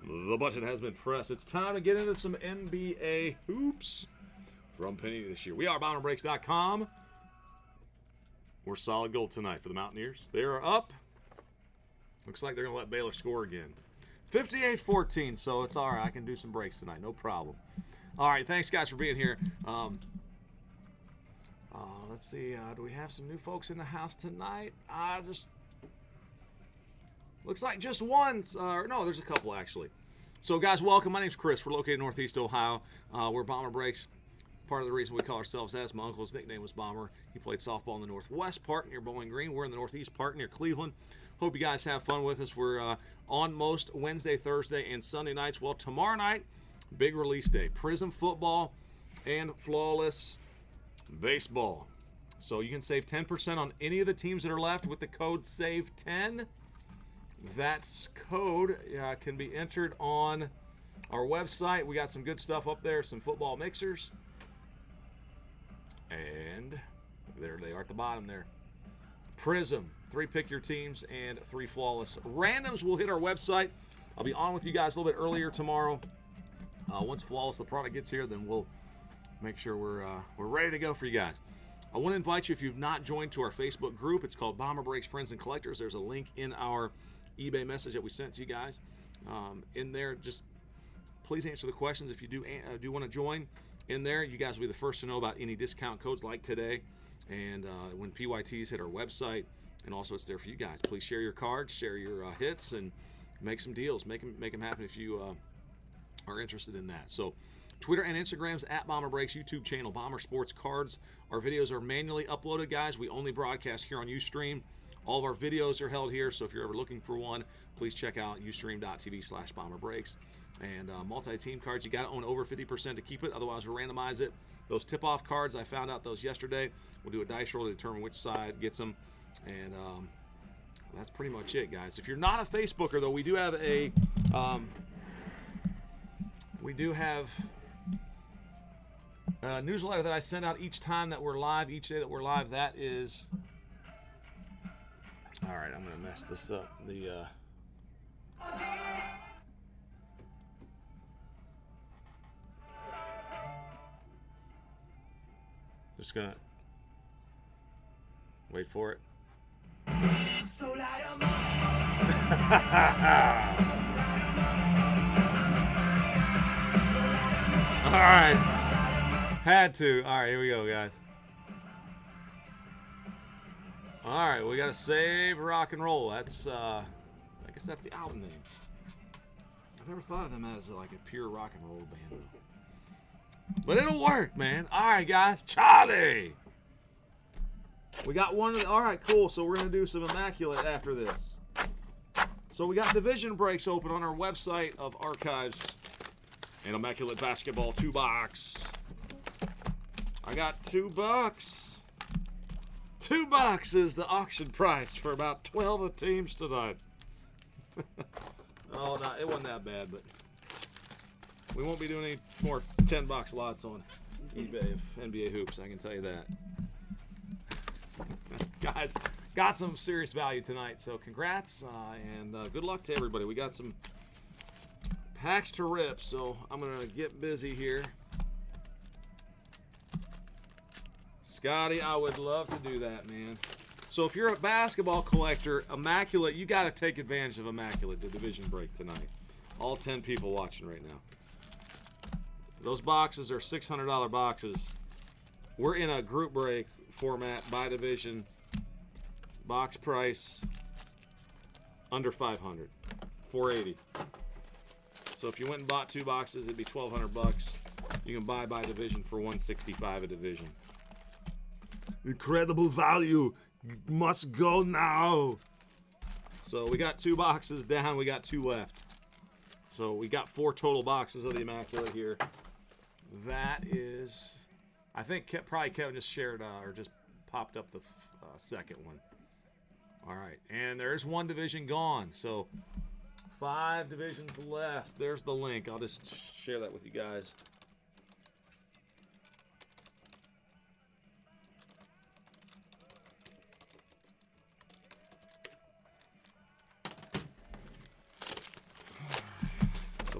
The button has been pressed. It's time to get into some NBA hoops from Panini this year. We are BomberBreaks.com. We're solid gold tonight for the Mountaineers. They are up. Looks like they're going to let Baylor score again. 58-14, so it's all right. I can do some breaks tonight. No problem. All right, thanks, guys, for being here. Let's see. Do we have some new folks in the house tonight? Looks like just one. No, there's a couple, actually. So, guys, welcome. My name's Chris. We're located in Northeast Ohio. We're Bomber Breaks. Part of the reason we call ourselves as my uncle's nickname was Bomber. He played softball in the Northwest part near Bowling Green. We're in the Northeast part near Cleveland. Hope you guys have fun with us. We're on most Wednesday, Thursday, and Sunday nights. Well, tomorrow night, big release day. Prism football and Flawless baseball. So you can save 10% on any of the teams that are left with the code SAVE10. That code can be entered on our website. We got some good stuff up there, some football mixers. And there they are at the bottom there. Prism, 3 pick your teams and 3 flawless. Randoms will hit our website. I'll be on with you guys a little bit earlier tomorrow. Once Flawless, the product gets here, then we'll make sure we're ready to go for you guys. I want to invite you, if you've not joined, to our Facebook group. It's called Bomber Breaks Friends and Collectors. There's a link in our eBay message that we sent to you guys. In there, just please answer the questions if you do want to join. In there, you guys will be the first to know about any discount codes like today, and when PYTs hit our website, and also it's there for you guys. Please share your cards, share your hits, and make some deals. Make them happen if you are interested in that. So, Twitter and Instagram's at Bomber Breaks, YouTube channel Bomber Sports Cards. Our videos are manually uploaded, guys. We only broadcast here on Ustream. All of our videos are held here, so if you're ever looking for one, please check out ustream.tv/BomberBreaks. And multi-team cards, you got to own over 50% to keep it. Otherwise, we'll randomize it. Those tip-off cards, I found out those yesterday. We'll do a dice roll to determine which side gets them. And that's pretty much it, guys. If you're not a Facebooker, though, we do have a newsletter that I send out each time that we're live, each day that we're live. That is... All right, I'm going to mess this up. Just gonna wait for it. So light 'em up. All right, had to. All right, here we go, guys. All right, we gotta save rock and roll. That's I guess that's the album name. I've never thought of them as like a pure rock and roll band though. But it'll work, man. All right, guys. Charlie! We got one of the... All right, cool. So we're going to do some Immaculate after this. So we got division breaks open on our website of archives. And Immaculate Basketball 2-box. I got $2. $2 is the auction price for about 12 of the teams tonight. Oh, no, it wasn't that bad, but... We won't be doing any more 10-box lots on eBay of NBA hoops, I can tell you that. Guys, got some serious value tonight, so congrats and good luck to everybody. We got some packs to rip, so I'm going to get busy here. Scotty, I would love to do that, man. So if you're a basketball collector, Immaculate, you got to take advantage of Immaculate, the division break tonight. All 10 people watching right now. Those boxes are $600 boxes. We're in a group break format by division. Box price under $500, $480. So if you went and bought 2 boxes, it'd be $1,200. You can buy by division for $165 a division. Incredible value. Must go now. So we got 2 boxes down. We got 2 left. So we got 4 total boxes of the Immaculate here. That is, I think probably Kevin just shared or just popped up the second one. All right, and there's 1 division gone. So 5 divisions left. There's the link. I'll just share that with you guys.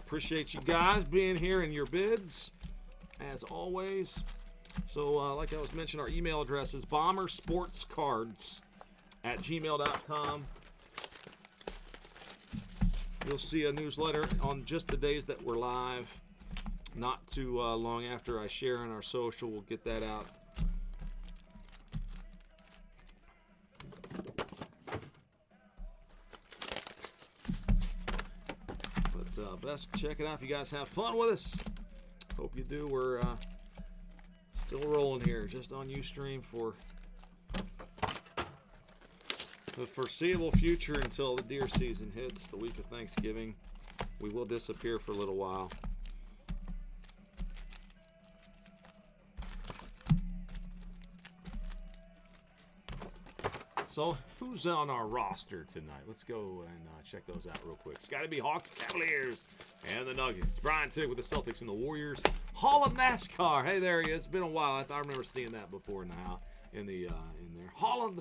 appreciate you guys being here in your bids, as always. So, like I was mentioning, our email address is bombersportscards@gmail.com. You'll see a newsletter on just the days that we're live. Not too long after I share on our social, we'll get that out. But best check it out if you guys have fun with us. Hope you do. We're still rolling here, just on Ustream for the foreseeable future until the deer season hits the week of Thanksgiving. We will disappear for a little while. So, who's on our roster tonight? Let's go and check those out real quick. It's got to be Hawks, Cavaliers, and the Nuggets. Brian Tigg with the Celtics and the Warriors. Hall of NASCAR. Hey, there he is. It's been a while. I remember seeing that before now in there. Hall of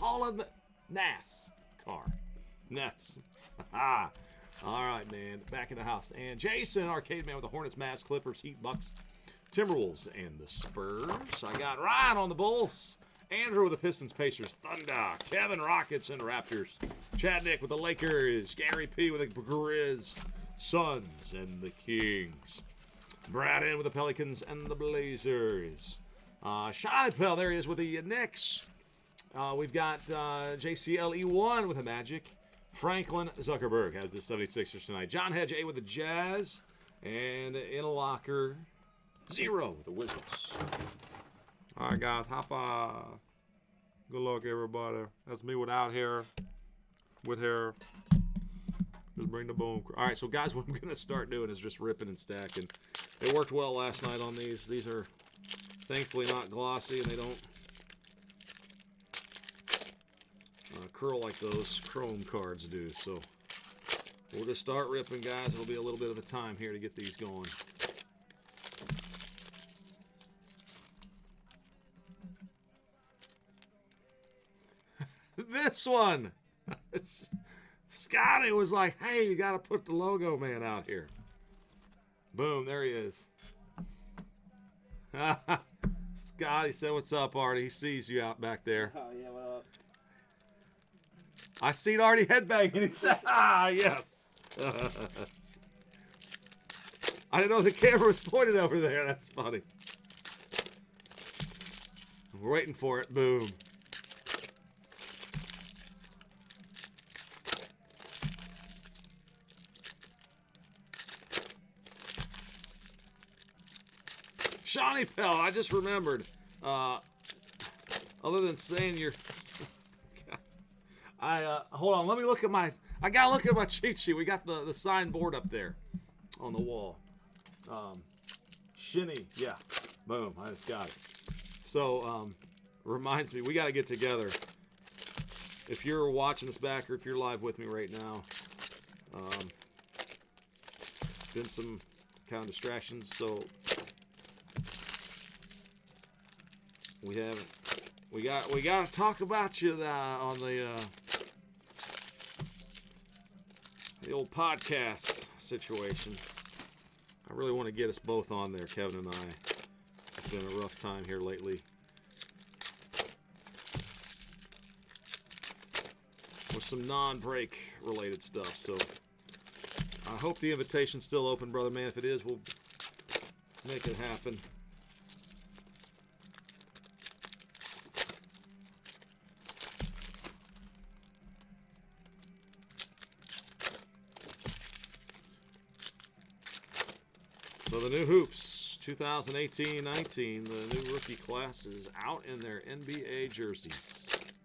NASCAR. Nets. All right, man. Back in the house. And Jason, Arcade Man with the Hornets, Mavs, Clippers, Heat, Bucks, Timberwolves, and the Spurs. I got Ryan on the Bulls. Andrew with the Pistons, Pacers, Thunder, Kevin, Rockets, and Raptors. Chad Nick with the Lakers. Gary P with the Grizz, Suns, and the Kings. Brad N with the Pelicans and the Blazers. Shiny Pell, there he is with the Knicks. We've got JCLE1 with the Magic. Franklin Zuckerberg has the 76ers tonight. John Hedge A with the Jazz. And in a locker, 0 with the Wizards. All right, guys, hop on. Good luck, everybody. That's me without hair, with hair. Just bring the boom. All right, so guys, what I'm going to start doing is just ripping and stacking. It worked well last night on these. These are thankfully not glossy, and they don't curl like those chrome cards do. So we'll just start ripping, guys. It'll be a little bit of a time here to get these going. This one, Scotty was like, hey, you got to put the logo man out here. Boom, there he is. Scotty said, what's up, Artie? He sees you out back there. Oh, yeah, what up? I seen Artie headbanging. He said, yes. I didn't know the camera was pointed over there. That's funny. We're waiting for it. Boom. Shawnee Pell, I just remembered. Other than saying you're, hold on. Let me look at my. I gotta look at my cheat sheet. We got the signed board up there on the wall. Shinny, yeah, boom. I just got it. So reminds me, we got to get together. If you're watching this back or if you're live with me right now, been some kind of distractions, so. We got to talk about you on the old podcast situation. I really want to get us both on there, Kevin and I. It's been a rough time here lately. With some non-break related stuff, so I hope the invitation's still open, brother man. If it is, we'll make it happen. So the new hoops, 2018-19, the new rookie class is out in their NBA jerseys.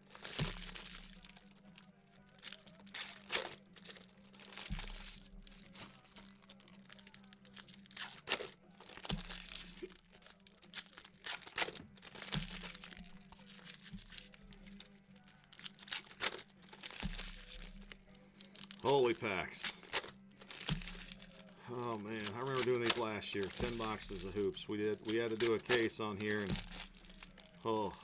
Holy packs. Oh man, I remember doing these last year. 10 boxes of hoops. We had to do a case on here, and oh,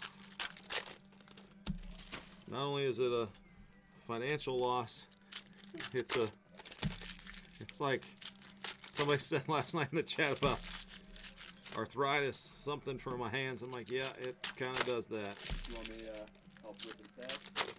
not only is it a financial loss, it's like Somebody said last night in the chat about arthritis, something for my hands. I'm like, yeah, it kind of does that. You want me to help with instead?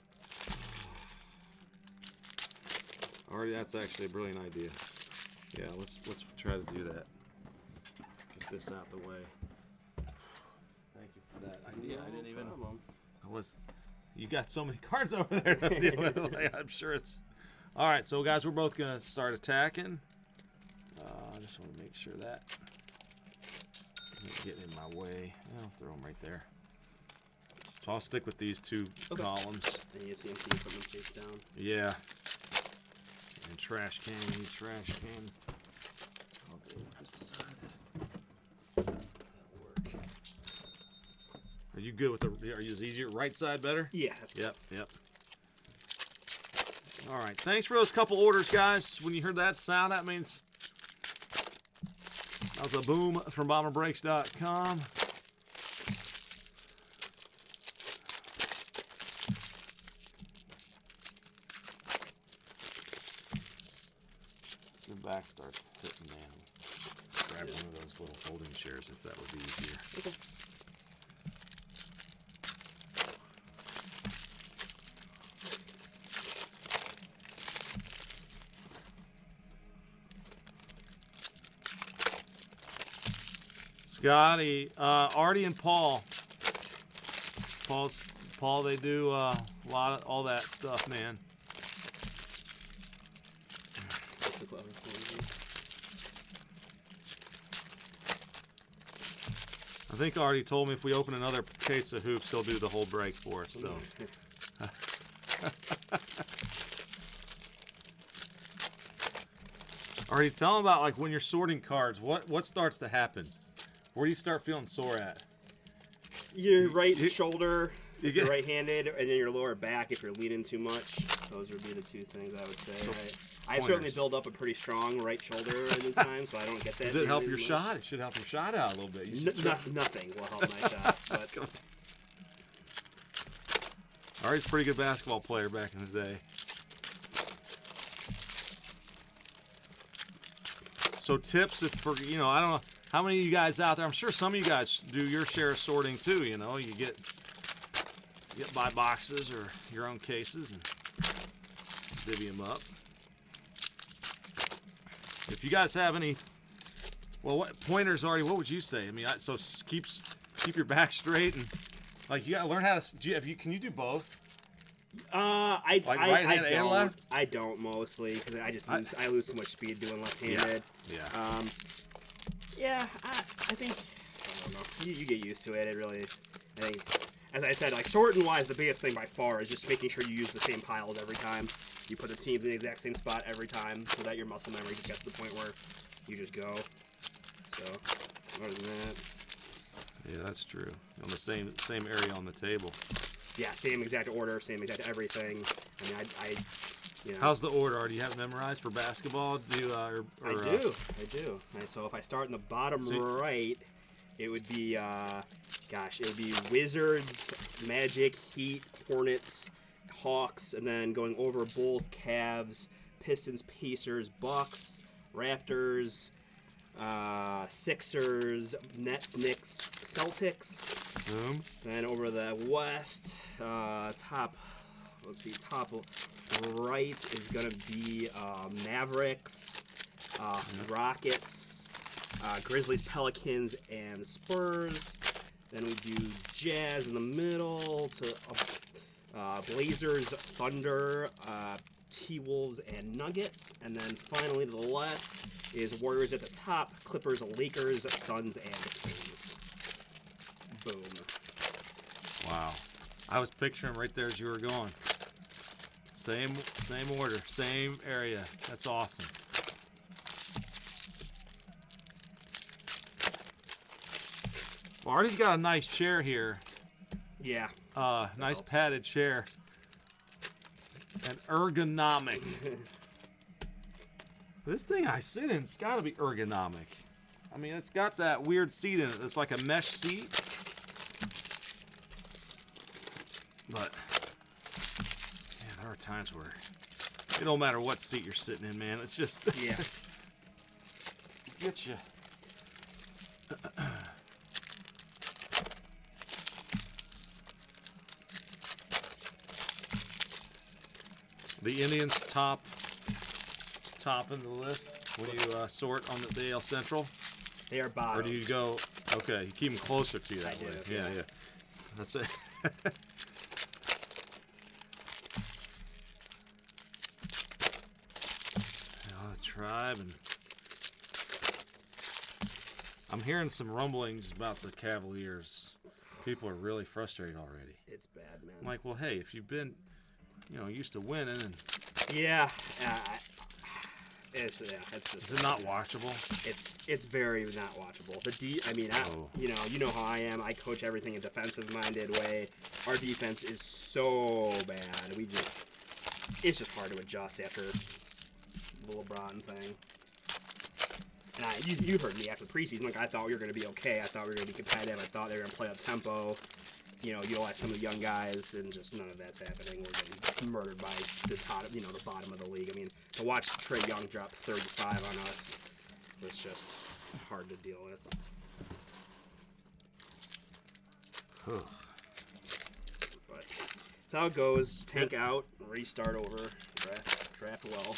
Already, that's actually a brilliant idea. Yeah, let's try to do that. Get this out the way. Thank you for that idea. No I didn't even. problem. You got so many cards over there to deal with. I'm sure it's. All right, so guys, we're both gonna start attacking. I just want to make sure that getting in my way. I'll throw them right there. So I'll stick with these two columns. And you have the empty equipment face down. Yeah. And trash can, you need trash can. I'll do it this side. That'll work. Are you good with the? Are you easier? Right side better? Yeah. That's good. Yep. All right. Thanks for those couple orders, guys. When you heard that sound, that means that was a boom from BomberBreaks.com. Your back starts hitting, man. Grab one of those little folding chairs if that would be easier. Okay. Scotty, Artie and Paul. Paul, they do a lot of all that stuff, man. I think Artie told me if we open another case of hoops, he'll do the whole break for us, though. Artie, tell him about like when you're sorting cards. What starts to happen? Where do you start feeling sore at? Your right shoulder if you're right-handed, and then your lower back if you're leaning too much. Those would be the two things I would say. I certainly build up a pretty strong right shoulder any time, so I don't get that. Does it help your shot? It should help your shot out a little bit. Nothing will help my shot. But Artie's a pretty good basketball player back in the day. So tips if for I don't know how many of you guys out there. I'm sure some of you guys do your share of sorting too. You get buy boxes or your own cases and divvy them up. If you guys have any, what pointers already? What would you say? I mean, so keep your back straight and like you gotta learn how to. Can you do both? I right hand and left? I don't mostly because I lose so much speed doing left-handed. Yeah. I think I don't know. You get used to it. It really. I think, as I said, like sorting wise, the biggest thing by far is just making sure you use the same piles every time. You put the teams in the exact same spot every time, so that your muscle memory just gets to the point where you just go. So, other than that. Yeah, that's true. On the same area on the table. Yeah, same exact order, same exact everything. I mean, I How's the order? Do you have it memorized for basketball? I do. And so if I start in the bottom right, it would be, it would be Wizards, Magic, Heat, Hornets, Hawks, and then going over Bulls, Cavs, Pistons, Pacers, Bucks, Raptors, Sixers, Nets, Knicks, Celtics. Boom. Then over the West, top right is gonna be Mavericks, Rockets, Grizzlies, Pelicans, and Spurs. Then we do Jazz in the middle to Blazers, Thunder, T-Wolves, and Nuggets. And then finally to the left is Warriors at the top, Clippers, Lakers, Suns, and Kings. Boom. Wow. I was picturing right there as you were going. Same order, same area. That's awesome. Well, Artie's got a nice chair here. Yeah. Nice helps. Padded chair. And ergonomic. This thing I sit in, it's got to be ergonomic. I mean, it's got that weird seat in it. It's like a mesh seat. But, man, there are times where it don't matter what seat you're sitting in, man. It's just... Yeah. Get you. The Indians top in the list when you sort on the AL Central. They are bottom. Or do you go? Okay, you keep them closer to you that way. Yeah. That's it. The Tribe, and I'm hearing some rumblings about the Cavaliers. People are really frustrated already. It's bad, man. I'm like, well, hey, if you've been, used to winning, and yeah, it's just, is it not watchable? It's very not watchable. You know how I am. I coach everything a defensive-minded way. Our defense is so bad. It's just hard to adjust after the LeBron thing. And you heard me after the preseason. Like, I thought we were going to be okay. I thought we were going to be competitive. I thought they were going to play up tempo. Utilize some of the young guys, and just none of that's happening. We're getting murdered by the bottom of the league. I mean, to watch Trae Young drop 35 on us was just hard to deal with. But that's how it goes. Tank out, restart over, draft well.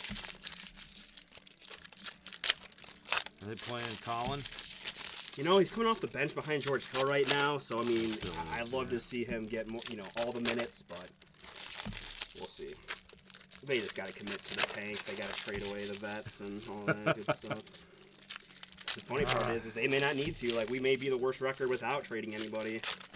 Are they playing Colin? He's coming off the bench behind George Hill right now, so I mean, I'd love to see him get more, all the minutes, but we'll see. They just got to commit to the tank. They got to trade away the vets and all that good stuff. The funny part is they may not need to. Like, we may be the worst record without trading anybody.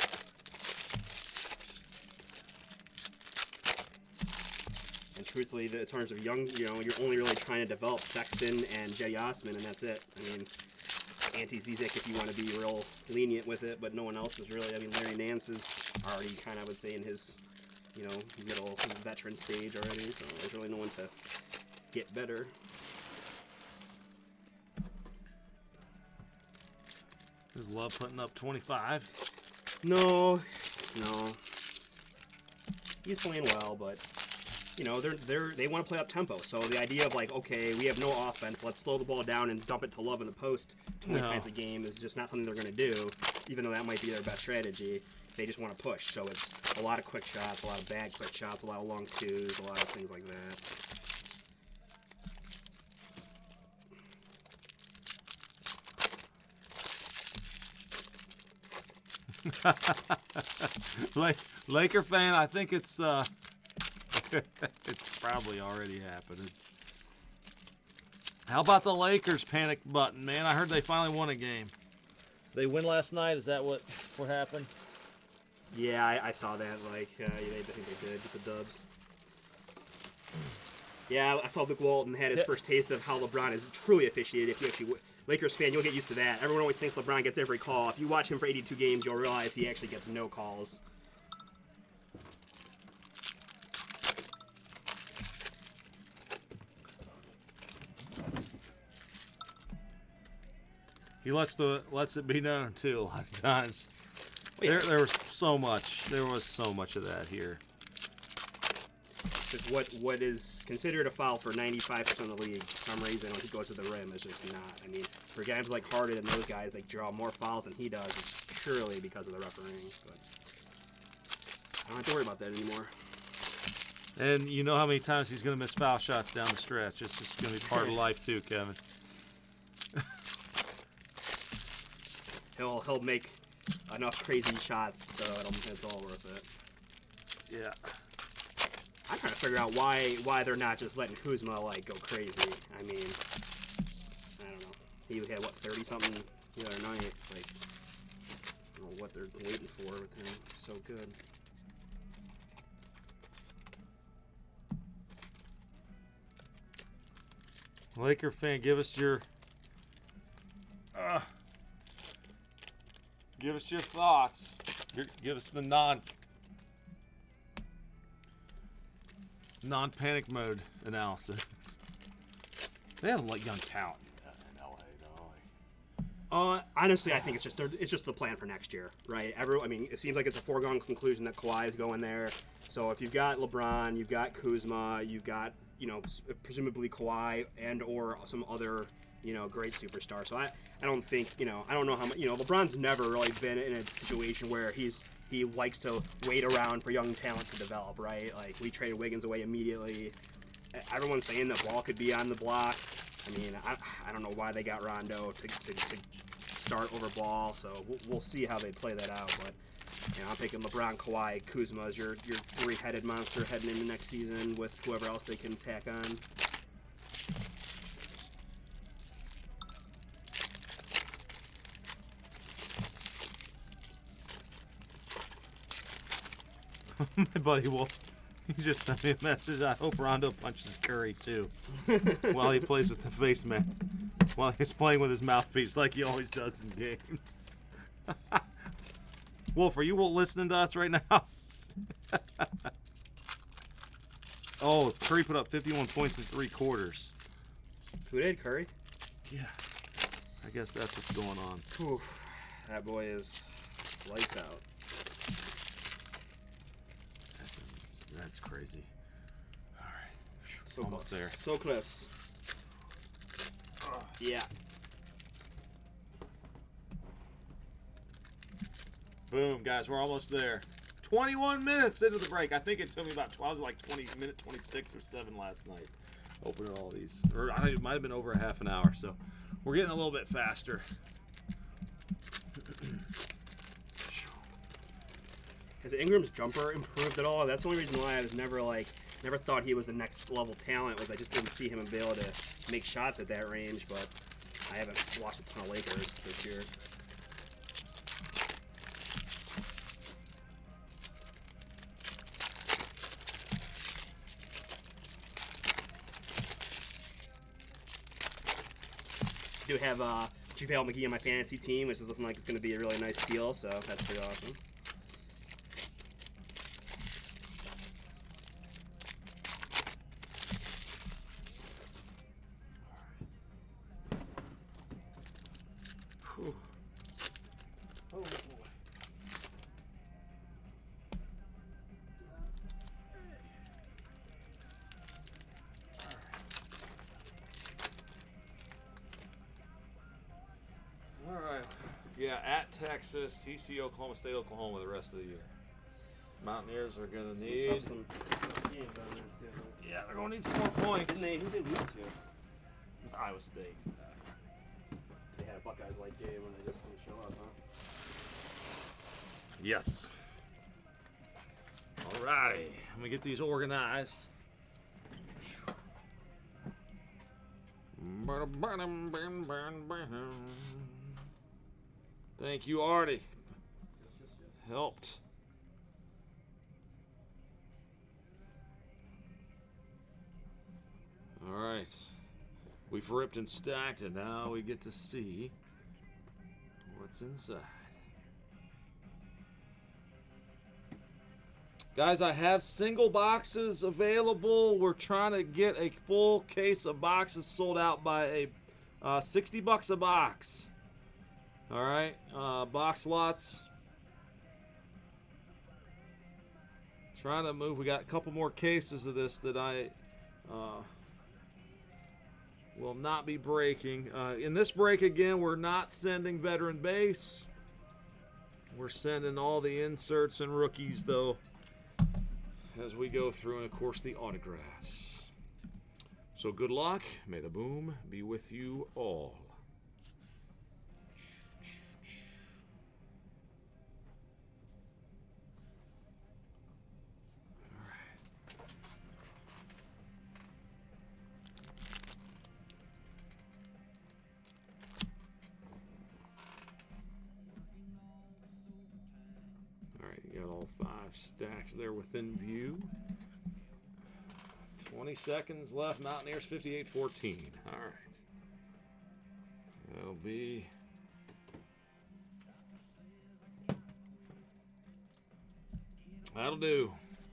And truthfully, in terms of young, you're only really trying to develop Sexton and Jetty Osman, and that's it. I mean, Ante-Zizic if you want to be real lenient with it, but no one else is really. I mean, Larry Nance is already kind of, I would say, in his, middle veteran stage already, so there's really no one to get better. Is Love putting up 25? No. He's playing well, but they want to play up tempo. So the idea of like, okay, we have no offense, let's slow the ball down and dump it to Love in the post 20 times a game is just not something they're going to do, even though that might be their best strategy. They just want to push. So it's a lot of quick shots, a lot of bad quick shots, a lot of long twos, a lot of things like that. Laker fan, I think it's it's probably already happening. How about the Lakers panic button, man? I heard they finally won a game. They win last night. Is that what happened? Yeah, I saw that. Like, I think they did with the Dubs. Yeah, I saw Luke Walton had his first taste of how LeBron is truly officiated. If you actually Lakers fan, you'll get used to that. Everyone always thinks LeBron gets every call. If you watch him for 82 games, you'll realize he actually gets no calls. He lets it be known too a lot of times. Well, yeah. There was so much of that here. Just what is considered a foul for 95% of the league, for some reason, when he goes to the rim, is just not. I mean, for guys like Harden and those guys, they draw more fouls than he does. It's purely because of the refereeing. But I don't have to worry about that anymore. And you know how many times he's going to miss foul shots down the stretch. It's just going to be part of life too, Kevin. He'll make enough crazy shots so it's all worth it. Yeah. I'm trying to figure out why they're not just letting Kuzma like go crazy. I mean, I don't know. He had 30 something the other night. It's like, I don't know what they're waiting for with him. He's so good. Laker fan, give us your thoughts. Give us the non-panic mode analysis. They have like young talent in LA, though. Honestly, I think it's just the plan for next year, right? It seems like it's a foregone conclusion that Kawhi is going there. So if you've got LeBron, you've got Kuzma, you've got presumably Kawhi and or some other, great superstar. So I don't think, I don't know how much, LeBron's never really been in a situation where he likes to wait around for young talent to develop, right? Like, we traded Wiggins away immediately. Everyone's saying that Ball could be on the block. I mean, I don't know why they got Rondo to start over Ball, so we'll see how they play that out. But I'm thinking LeBron, Kawhi, Kuzma as your three-headed monster heading into next season with whoever else they can tack on. My buddy Wolf, he just sent me a message. I hope Rondo punches Curry too while he plays with the face man. While he's playing with his mouthpiece like he always does in games. Wolf, are you listening to us right now? Oh, Curry put up 51 points in 3 quarters. Who did, Curry? Yeah. I guess that's what's going on. Whew. That boy is lights out. That's crazy. All right. So almost close. there. So close. Yeah. Boom, guys, we're almost there. 21 minutes into the break. I think it took me about 12, I was like 26 or 7 last night. Opening all these. Or I think it might have been over a half an hour, so we're getting a little bit faster. Has Ingram's jumper improved at all? That's the only reason why I was never thought he was the next level talent, was I just didn't see him be able to make shots at that range, but I haven't watched a ton of Lakers this year. I do have JaVale McGee on my fantasy team, which is looking like it's going to be a really nice steal, so that's pretty awesome. Oh, boy. All right. Yeah, at Texas, TCU, Oklahoma State, Oklahoma the rest of the year. Mountaineers are going to need... Yeah, they're going to need some more points. Who did they lose to? Iowa State. They had a Buckeyes-like game when they just didn't show up, huh? Yes. All righty. Let me get these organized. Thank you, Artie. Helped. All right. We've ripped and stacked, and now we get to see what's inside. Guys, I have single boxes available. We're trying to get a full case of boxes sold out by a $60 a box. All right, box lots. Trying to move. We got a couple more cases of this that I will not be breaking. In this break, again, we're not sending veteran base. We're sending all the inserts and rookies, though, as we go through, and of course the autographs. So good luck. May the boom be with you all. Got all 5 stacks there within view. 20 seconds left. Mountaineers 58-14. All right. That'll be... That'll do.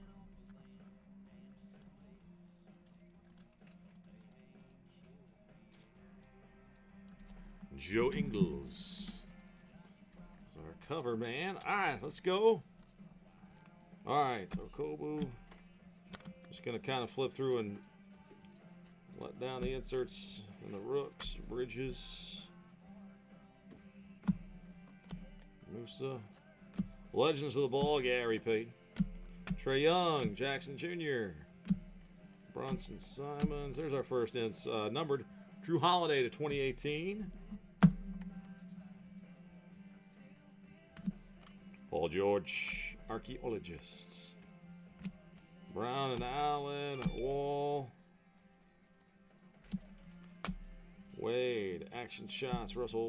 Joe Ingles is our cover man. All right, let's go. All right, Okobu. Just going to kind of flip through and Let down the inserts and the rooks. Bridges. Musa. Legends of the Ball, Gary Payton. Trey Young, Jackson Jr., Bronson Simons. There's our first numbered. Drew Holiday to 2018. Paul George, Archaeologists. Brown and Allen, Wall. Wade, Action Shots, Russell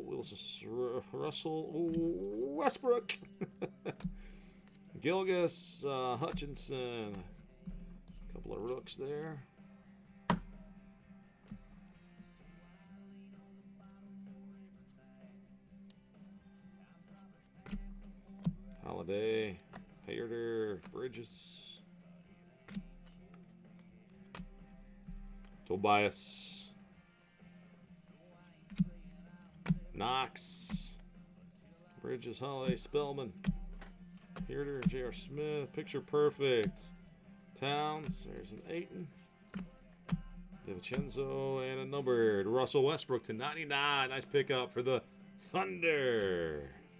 Westbrook. Gilgis, Hutchinson. A couple of rooks there. Holiday, Hayter, Bridges. Tobias. Knox. Bridges, Holiday, Spellman. Herder, J.R. Smith. Picture Perfect. Towns. There's an Ayton. DiVincenzo and a numbered Russell Westbrook to 99. Nice pickup for the Thunder.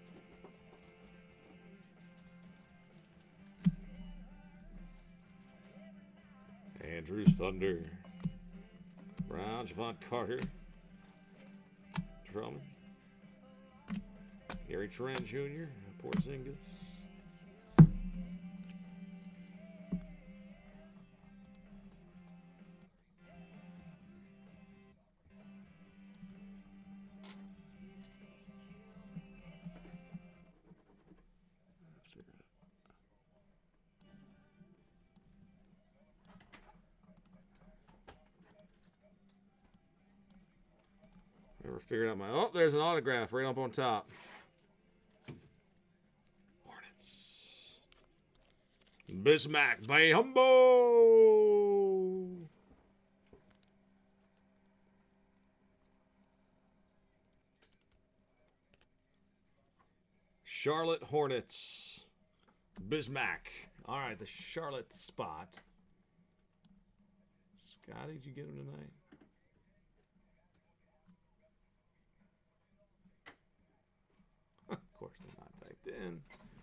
Andrews, Thunder. Brown, Javon Carter. Drummond. Gary Trent Jr., Porzingis. Never figured out my... Oh, there's an autograph right up on top. Hornets. Bismack Biyombo. Charlotte Hornets. Bismack. All right, the Charlotte spot. Scotty, did you get him tonight? Of course, they're not typed in.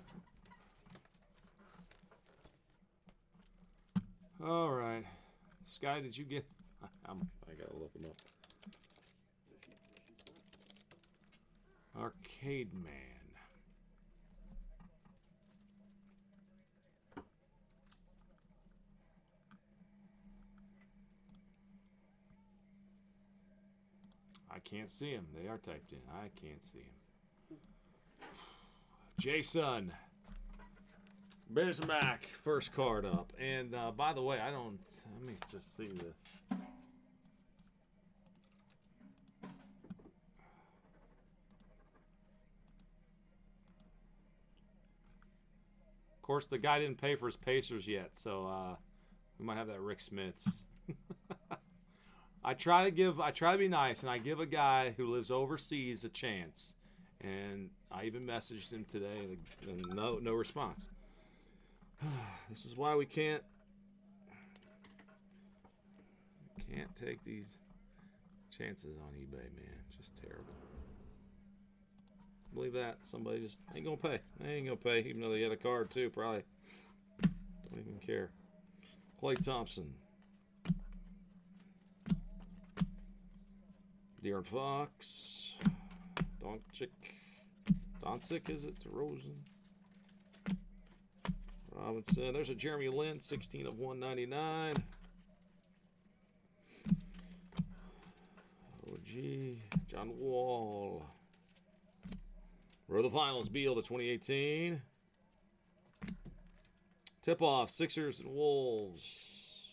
All right. Sky, did you get... I gotta look him up. Arcade Man. I can't see him. They are typed in. I can't see him. Jason Bismack, first card up. And by the way, let me just see this. Of course, the guy didn't pay for his Pacers yet, so we might have that Rick Smits. I try to be nice, and I give a guy who lives overseas a chance. And I even messaged him today, and no response. This is why we can't take these chances on eBay, man. Just terrible. Believe that somebody just ain't gonna pay. They ain't gonna pay, even though they get a card too. Probably don't even care. Klay Thompson, De'Aaron Fox, Doncic, is it? DeRozan. Robinson. There's a Jeremy Lin, 16 of 199. OG. John Wall. Row the finals, Beal to 2018. Tip-off, Sixers and Wolves.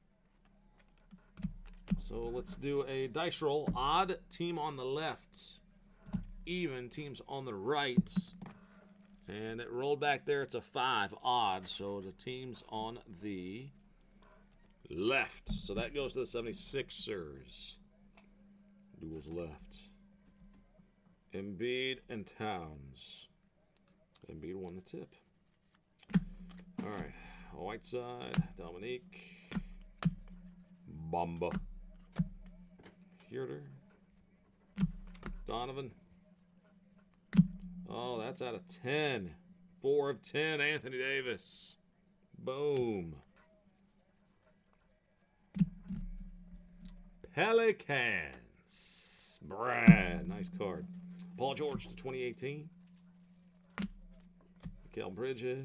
So let's do a dice roll. Odd team on the left. Even teams on the right. And it rolled back there. It's a 5 odd. So the teams on the left. So that goes to the 76ers. Duels left. Embiid and Towns. Embiid won the tip. All right. Whiteside. Dominique. Bamba. Yoder. Donovan. Oh, that's out of 10. 4 of 10, Anthony Davis. Boom. Pelicans. Brad, nice card. Paul George to 2018. Mikal Bridges.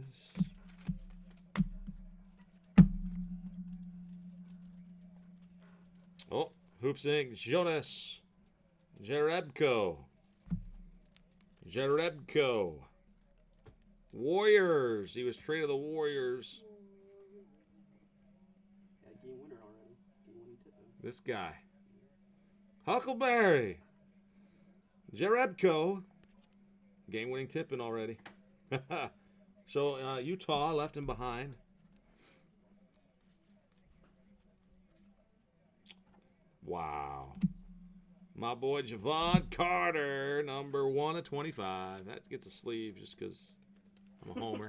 Oh, Hoops Inc. Jonas Jerebko. Warriors. He was traded to the Warriors. Game winner already. Game winning tip. This guy. Huckleberry. Jerebko. Game-winning tipping already. So Utah left him behind. Wow. My boy Javon Carter, number 1 of 25. That gets a sleeve just because I'm a homer.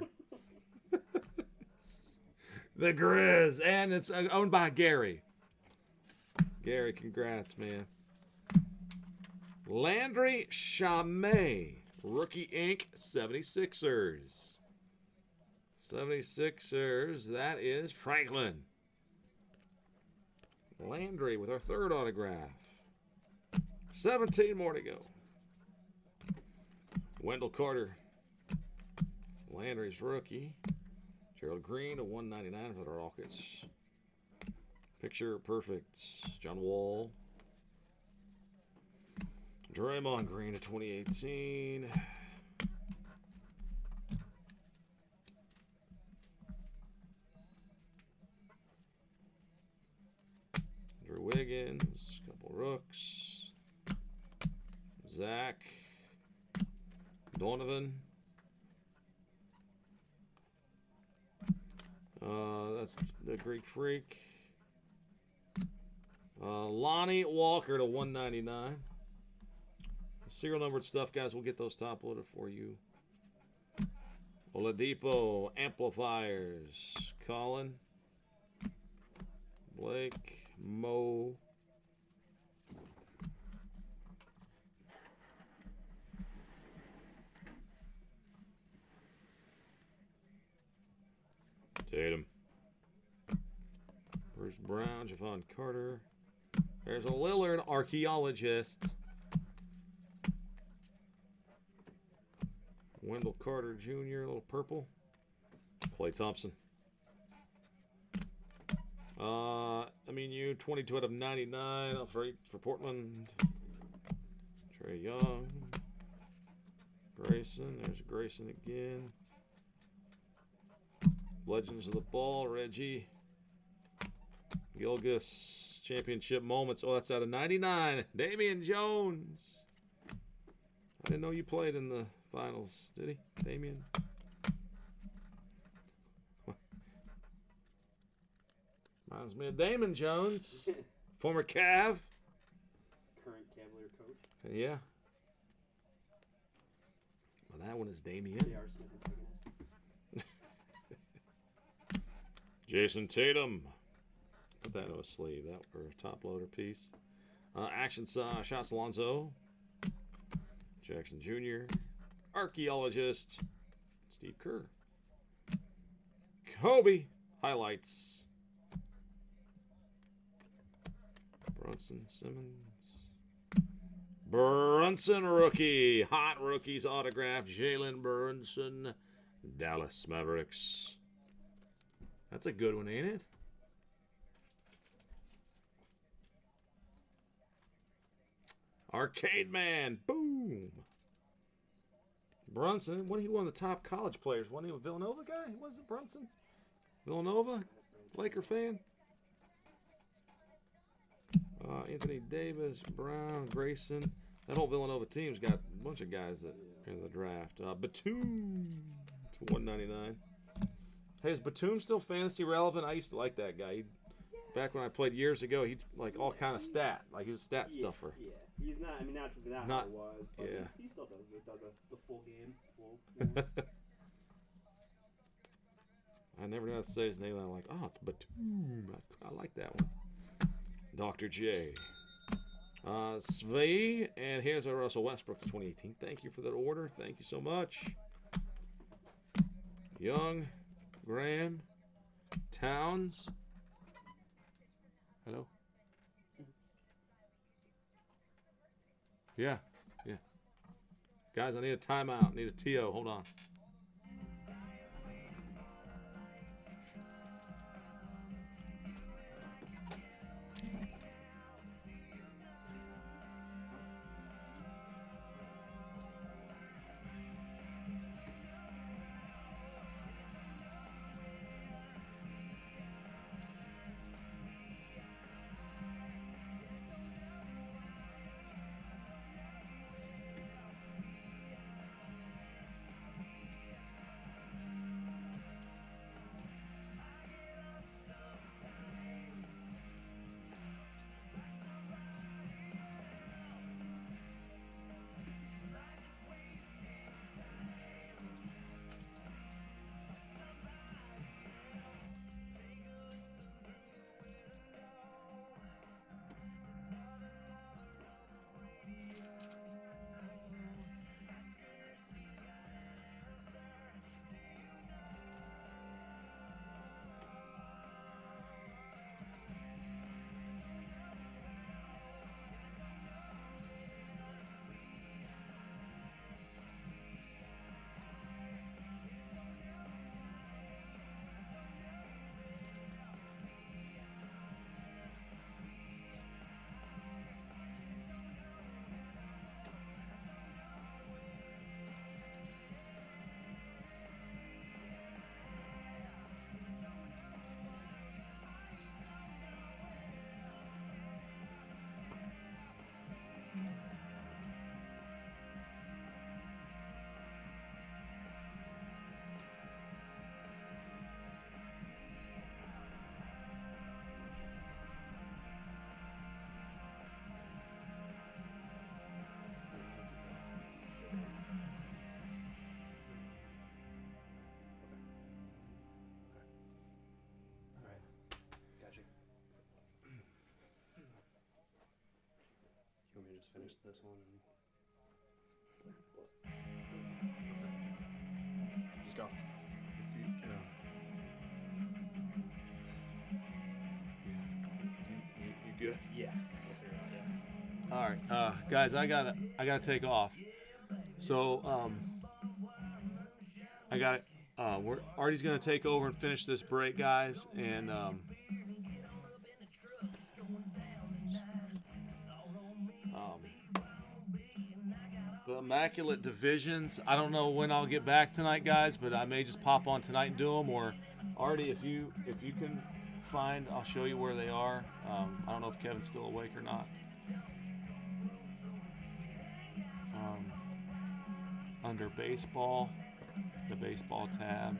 The Grizz. And it's owned by Gary. Gary, congrats, man. Landry Shamet, Rookie Inc., 76ers. 76ers, that is Franklin. Landry with our 3rd autograph. 17 more to go. Wendell Carter. Landry's rookie. Gerald Green to 199 for the Rockets. Picture perfect. John Wall. Draymond Green to 2018. Drew Wiggins. Couple rooks. Zach. Donovan. That's the Greek Freak. Lonnie Walker to 199. Serial numbered stuff, guys. We'll get those top loaded for you. Oladipo, Amplifiers. Colin. Blake. Mo. Tatum. Bruce Brown, Javon Carter. There's a Lillard archaeologist. Wendell Carter Jr., a little purple. Klay Thompson. You 22 out of 99 for Portland. Trae Young. Grayson. There's Grayson again. Legends of the Ball, Reggie. Gilgis. Championship moments. Oh, that's out of 99. Damian Jones. I didn't know you played in the finals, did he, Damian? Reminds me of Damon Jones, former Cav. Current Cavalier coach. Yeah. Well, that one is Damian. J.R. Smith antagonist. Jason Tatum. Put that in a sleeve. That were a top loader piece. Action shots Alonzo. Jackson Jr. Archaeologist. Steve Kerr. Kobe. Highlights. Brunson Simmons. Brunson rookie. Hot rookies autograph. Jalen Brunson. Dallas Mavericks. That's a good one, ain't it? Arcade Man. Boom. Brunson. What, he one of the top college players? Wasn't he a Villanova guy? Was it Brunson? Villanova? Laker fan? Anthony Davis, Brown, Grayson. That whole Villanova team's got a bunch of guys that are in the draft. Batum to 199. Hey, is Batum still fantasy relevant? I used to like that guy. Back when I played years ago, he'd like all kind of stat. Like he was a stat stuffer. Yeah, he's not. I mean, not how it was, but yeah. he still does the full game. Full. I never knew how to say his name. I'm like, oh, it's Batum. I like that one. Dr. J. Svei, and here's our Russell Westbrook to 2018. Thank you for that order. Thank you so much. Young, Graham, Towns. Hello? Yeah, yeah. Guys, I need a timeout. Need a TO. Hold on. You want me to just finish this one? Just go. You good? Yeah. We'll figure it out, yeah. All right, guys, I gotta take off. So I got we're Artie's gonna take over and finish this break, guys, and the Immaculate Divisions. I don't know when I'll get back tonight, guys, but I may just pop on tonight and do them. Or Artie, if you can find, I'll show you where they are. I don't know if Kevin's still awake or not. Under baseball, the baseball tab.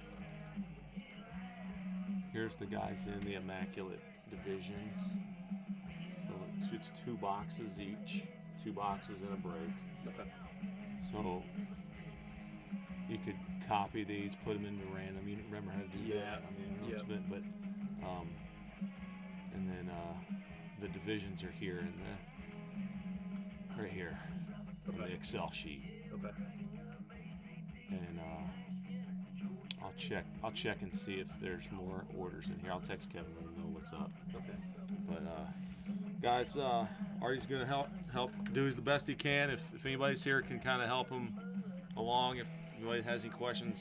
Here's the guys in the Immaculate Divisions. So it's 2 boxes each, 2 boxes and a break. Okay. So you could copy these, put them into random. You remember how to do that? I mean, it's been, but and then the divisions are here in the right here in the Excel sheet. Okay. And I'll check and see if there's more orders in here. I'll text Kevin and let him know what's up. Okay. But guys, Artie's gonna help do the best he can. If anybody's here can kind of help him along. If anybody has any questions,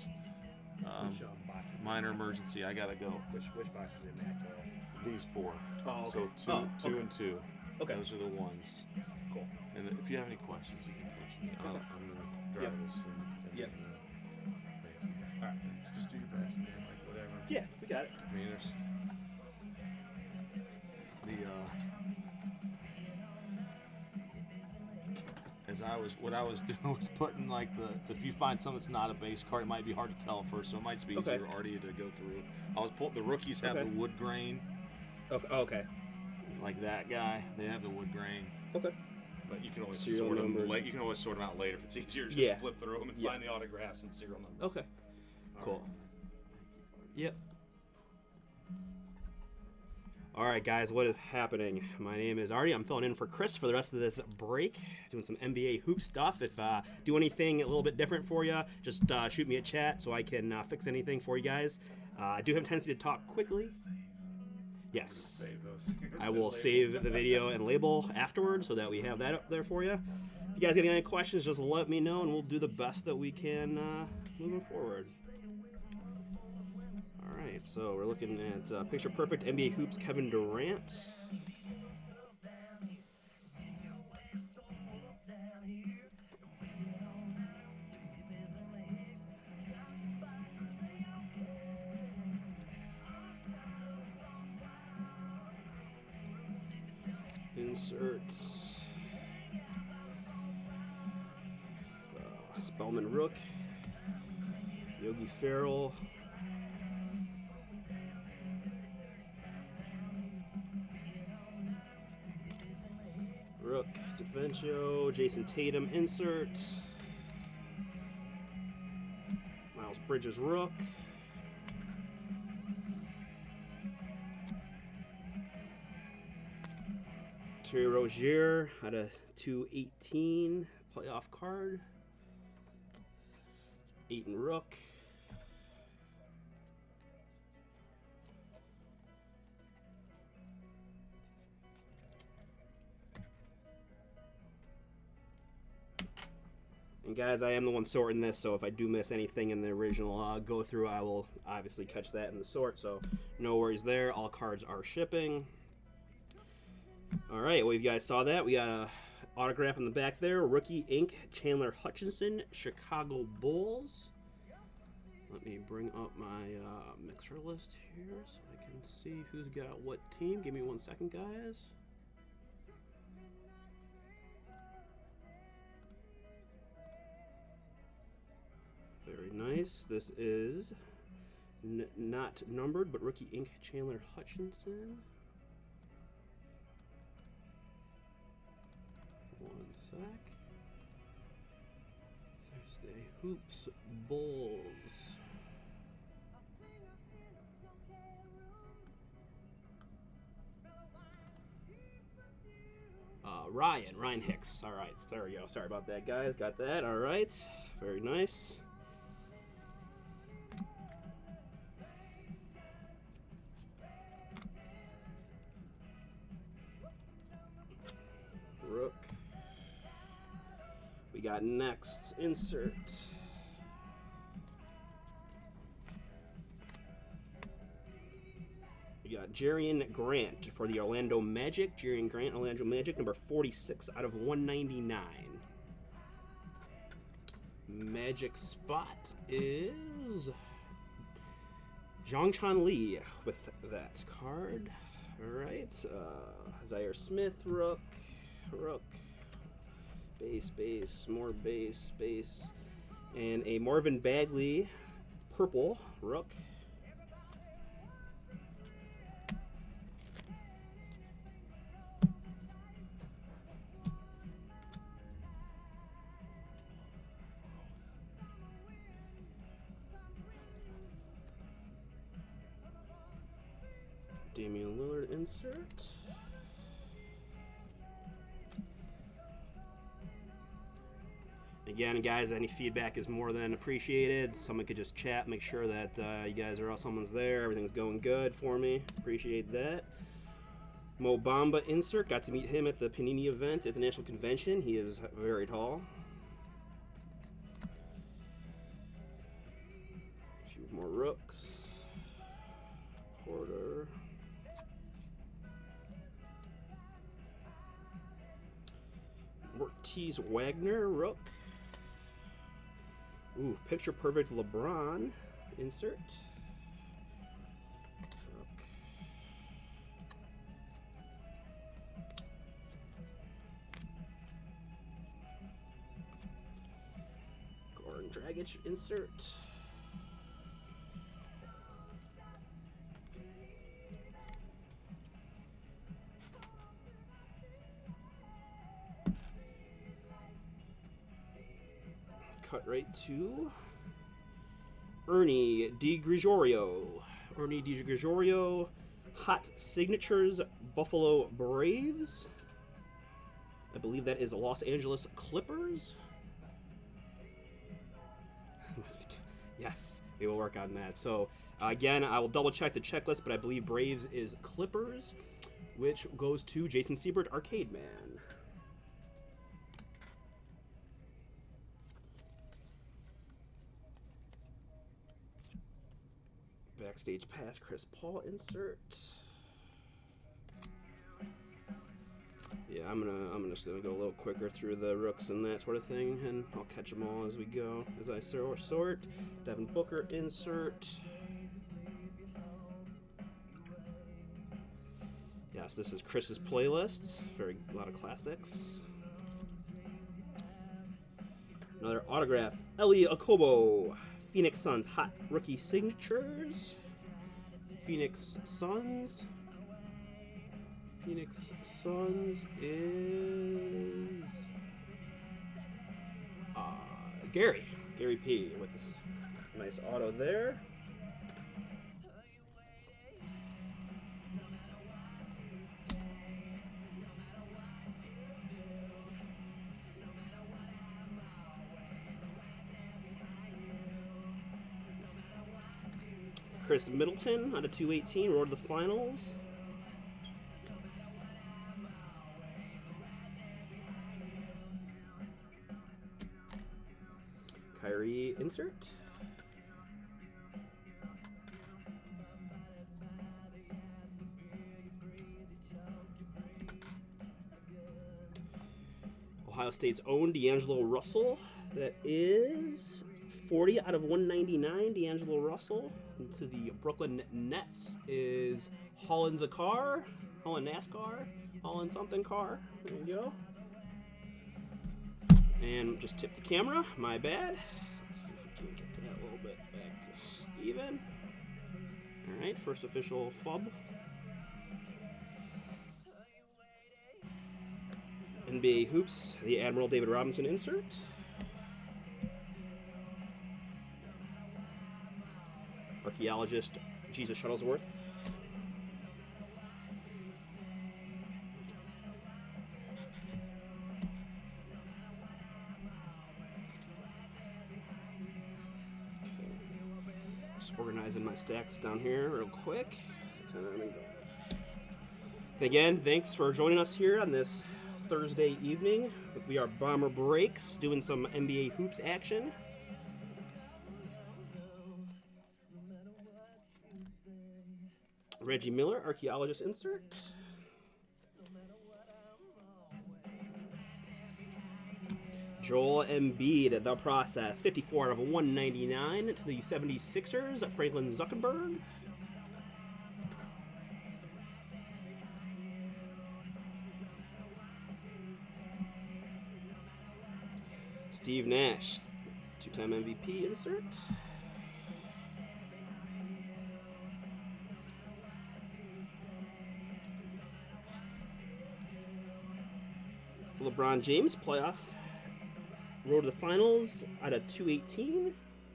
minor emergency, I gotta go. Which box is Immaculate? These 4. Oh, okay. So two and 2. Okay. Those are the ones. Cool. And if you have any questions, you can text me. I'm gonna drive this. Yep. All right. Just do your best, man. Like whatever. Yeah, we got it. I mean, there's what I was doing was putting like if you find something that's not a base card, it might be hard to tell at first, so it might just be easier for Artie to go through. I was pulling the rookies have the wood grain. Okay. Okay. Like that guy, they have the wood grain. Okay. But you can always serial sort numbers. them. You can always sort them out later if it's easier. Just flip through them and Yeah. find the autographs and serial numbers. Okay. All Cool. right. Yep. All right, guys, what is happening? My name is Artie. I'm filling in for Chris for the rest of this break, doing some NBA hoop stuff. If do anything a little bit different for you, just shoot me a chat so I can fix anything for you guys. I do have a tendency to talk quickly. Yes, I will save the video and label afterwards so that we have that up there for you. If you guys got any questions, just let me know, and we'll do the best that we can moving forward. All right, so we're looking at Picture Perfect NBA Hoops Kevin Durant. Inserts. Spellman Rook. Yogi Ferrell. Rook, DaVincio, Jason Tatum insert. Miles Bridges Rook. Terry Rozier out of 218 playoff card. Aiton Rook. And guys, I am the one sorting this, so if I do miss anything in the original go through, I will obviously catch that in the sort, so no worries there. All cards are shipping. All right, well, you guys saw that. We got a autograph in the back there. Rookie ink, Chandler Hutchinson, Chicago Bulls. Let me bring up my mixer list here so I can see who's got what team. Give me 1 second, guys. Very nice. This is not numbered, but rookie ink, Chandler Hutchinson. 1 sec. Thursday Hoops Bulls. Ryan Hicks. All right, there we go. Sorry about that, guys. Got that. All right, very nice. Rook. We got next insert. We got Jerian Grant for the Orlando Magic. Jerian Grant, Orlando Magic, number 46 out of 199. Magic spot is Zhongchan Lee with that card. All right, Zaire Smith, Rook, base, more base, and a Marvin Bagley, purple, Rook. Damian Lillard insert. Again, guys, any feedback is more than appreciated. Someone could just chat, make sure that you guys are all, someone's there, everything's going good for me. Appreciate that. Mo Bamba insert. Got to meet him at the Panini event at the National Convention. He is very tall. A few more Rooks. Porter. Ortiz Wagner, Rook. Ooh, picture perfect LeBron insert. Rook. Goran Dragic insert. Cut right to Ernie DiGregorio. Hot Signatures Buffalo Braves. I believe that is Los Angeles Clippers. Yes, we will work on that. So again, I will double check the checklist, but I believe Braves is Clippers, which goes to Jason Siebert, Arcade Man. Backstage Pass, Chris Paul insert. Yeah, I'm just gonna go a little quicker through the rooks and that sort of thing, and I'll catch them all as we go, as I sort. Devin Booker insert. Yes, this is Chris's playlist. A lot of classics. Another autograph. Eli Okobo, Phoenix Suns hot rookie signatures. Phoenix Suns is Gary P with this nice auto there. Chris Middleton out of 218, road to the finals. Kyrie insert. Ohio State's own D'Angelo Russell. That is 40 out of 199, D'Angelo Russell. And to the Brooklyn Nets is Holland Zakar, Holland NASCAR, Holland something car. There you go. And just tip the camera, my bad. Let's see if we can get that a little bit back to Steven. All right, first official FUB. NBA Hoops, the Admiral David Robinson insert. Archaeologist Jesus Shuttlesworth. Just organizing my stacks down here real quick. Again, thanks for joining us here on this Thursday evening. We are Bomber Breaks, doing some NBA Hoops action. Reggie Miller, Archaeologist insert. Joel Embiid, The Process, 54 out of 199 to the 76ers, Franklin Zuckerberg. Steve Nash, two-time MVP insert. LeBron James, playoff. Road to the finals out of 218.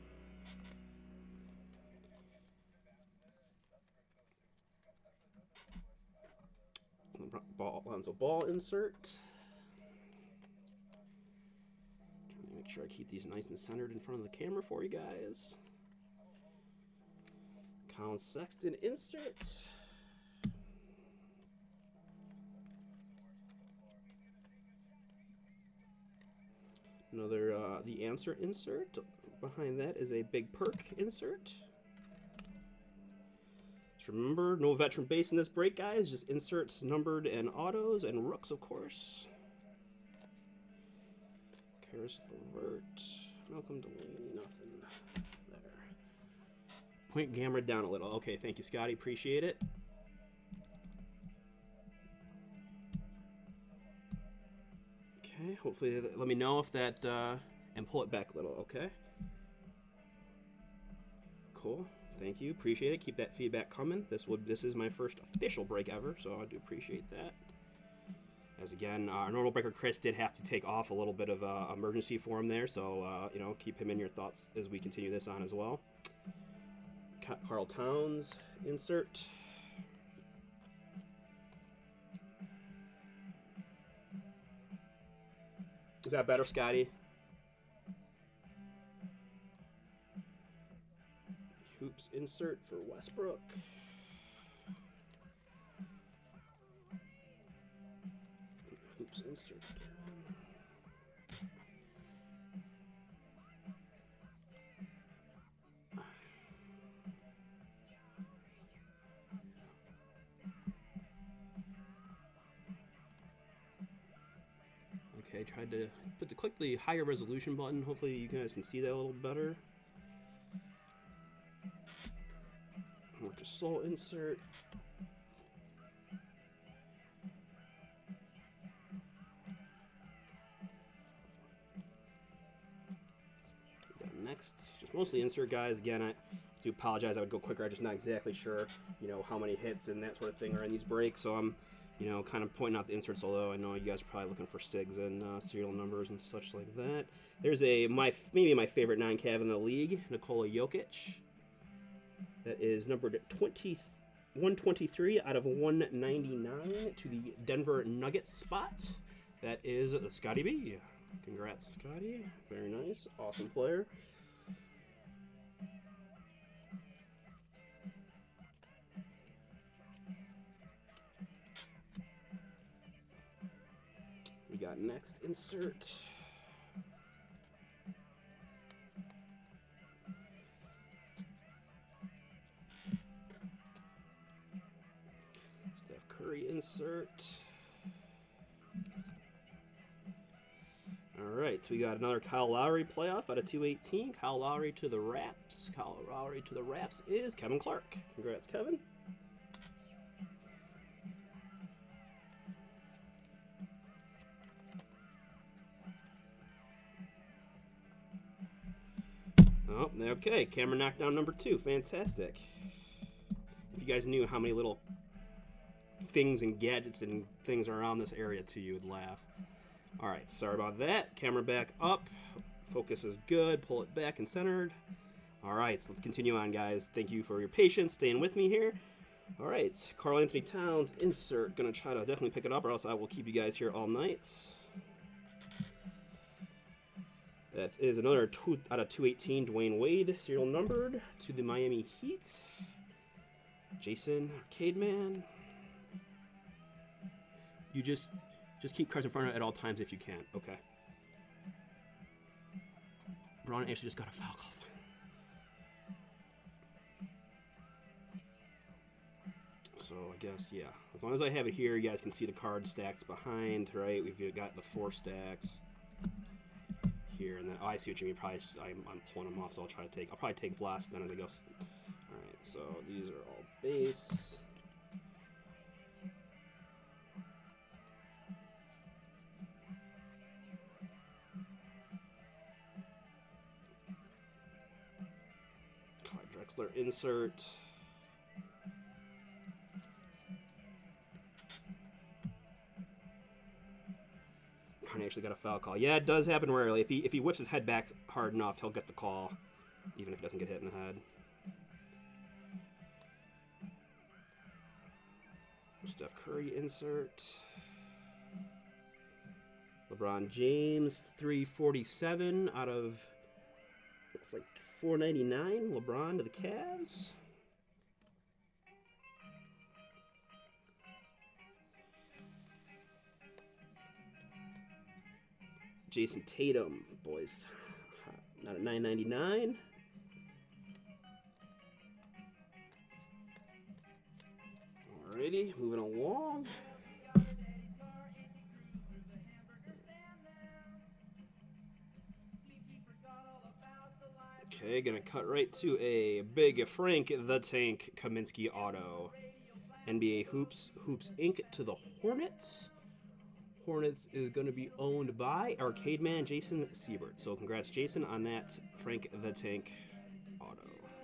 Lonzo Ball insert. Make sure I keep these nice and centered in front of the camera for you guys. Colin Sexton insert. Another The Answer insert. Behind that is a Big Perk insert. Just remember, no veteran base in this break, guys. Just inserts numbered and autos and rooks, of course. Karis LeVert. Malcolm Delaney, nothing there. Point camera down a little. Okay, thank you, Scotty. Appreciate it. Okay, hopefully let me know if that, and pull it back a little, okay? Cool, thank you, appreciate it. Keep that feedback coming. This is my first official break ever, so I do appreciate that. As again, our normal breaker Chris did have to take off a little bit of emergency for him there, so you know, keep him in your thoughts as we continue this on as well. Karl Towns insert. Is that better, Scotty? Hoops insert for Westbrook. Hoops insert again. Okay, tried to click the higher resolution button. Hopefully you guys can see that a little better. Marcus Sol insert. Next, just mostly insert guys. Again, I do apologize. I would go quicker. I'm just not exactly sure, you know, how many hits and that sort of thing are in these breaks. So I'm, you know, kind of pointing out the inserts. Although I know you guys are probably looking for SIGs and serial numbers and such like that. There's a maybe my favorite 9-cav in the league, Nikola Jokic. That is numbered 123 out of 199 to the Denver Nuggets spot. That is Scotty B. Congrats, Scotty. Very nice. Awesome player. We got next insert. Steph Curry insert. All right, so we got another Kyle Lowry playoff out of 218. Kyle Lowry to the Raps. Kyle Lowry to the Raps is Kevin Clark. Congrats, Kevin. Oh, okay. Camera knockdown number 2. Fantastic. If you guys knew how many little things and gadgets and things are around this area too, you would laugh. All right, sorry about that. Camera back up. Focus is good. Pull it back and centered. All right, so let's continue on, guys. Thank you for your patience, staying with me here. All right, Karl Anthony Towns insert. Gonna try to definitely pick it up, or else I will keep you guys here all night. That is another 2 out of 218 Dwayne Wade, serial numbered to the Miami Heat. Jason Arcade Man. You just keep cards in front of it at all times if you can. Okay. Braun actually just got a foul call. So I guess, yeah. As long as I have it here, you guys can see the card stacks behind, right? We've got the 4 stacks here, and then I see what you mean. Probably I'm pulling them off, so I'll probably take blast then as I go. All right, so these are all base. Clyde Drexler insert. Carney actually got a foul call. Yeah, it does happen rarely. If he whips his head back hard enough, he'll get the call, even if he doesn't get hit in the head. Steph Curry insert. LeBron James, 347 out of, looks like 499. LeBron to the Cavs. Jason Tatum, boys, not at 999. Alrighty, moving along. Okay, gonna cut right to a big Frank the Tank Kaminsky auto. NBA Hoops Inc. to the Hornets. Hornets is going to be owned by Arcade Man Jason Siebert. So congrats, Jason, on that Frank the Tank auto.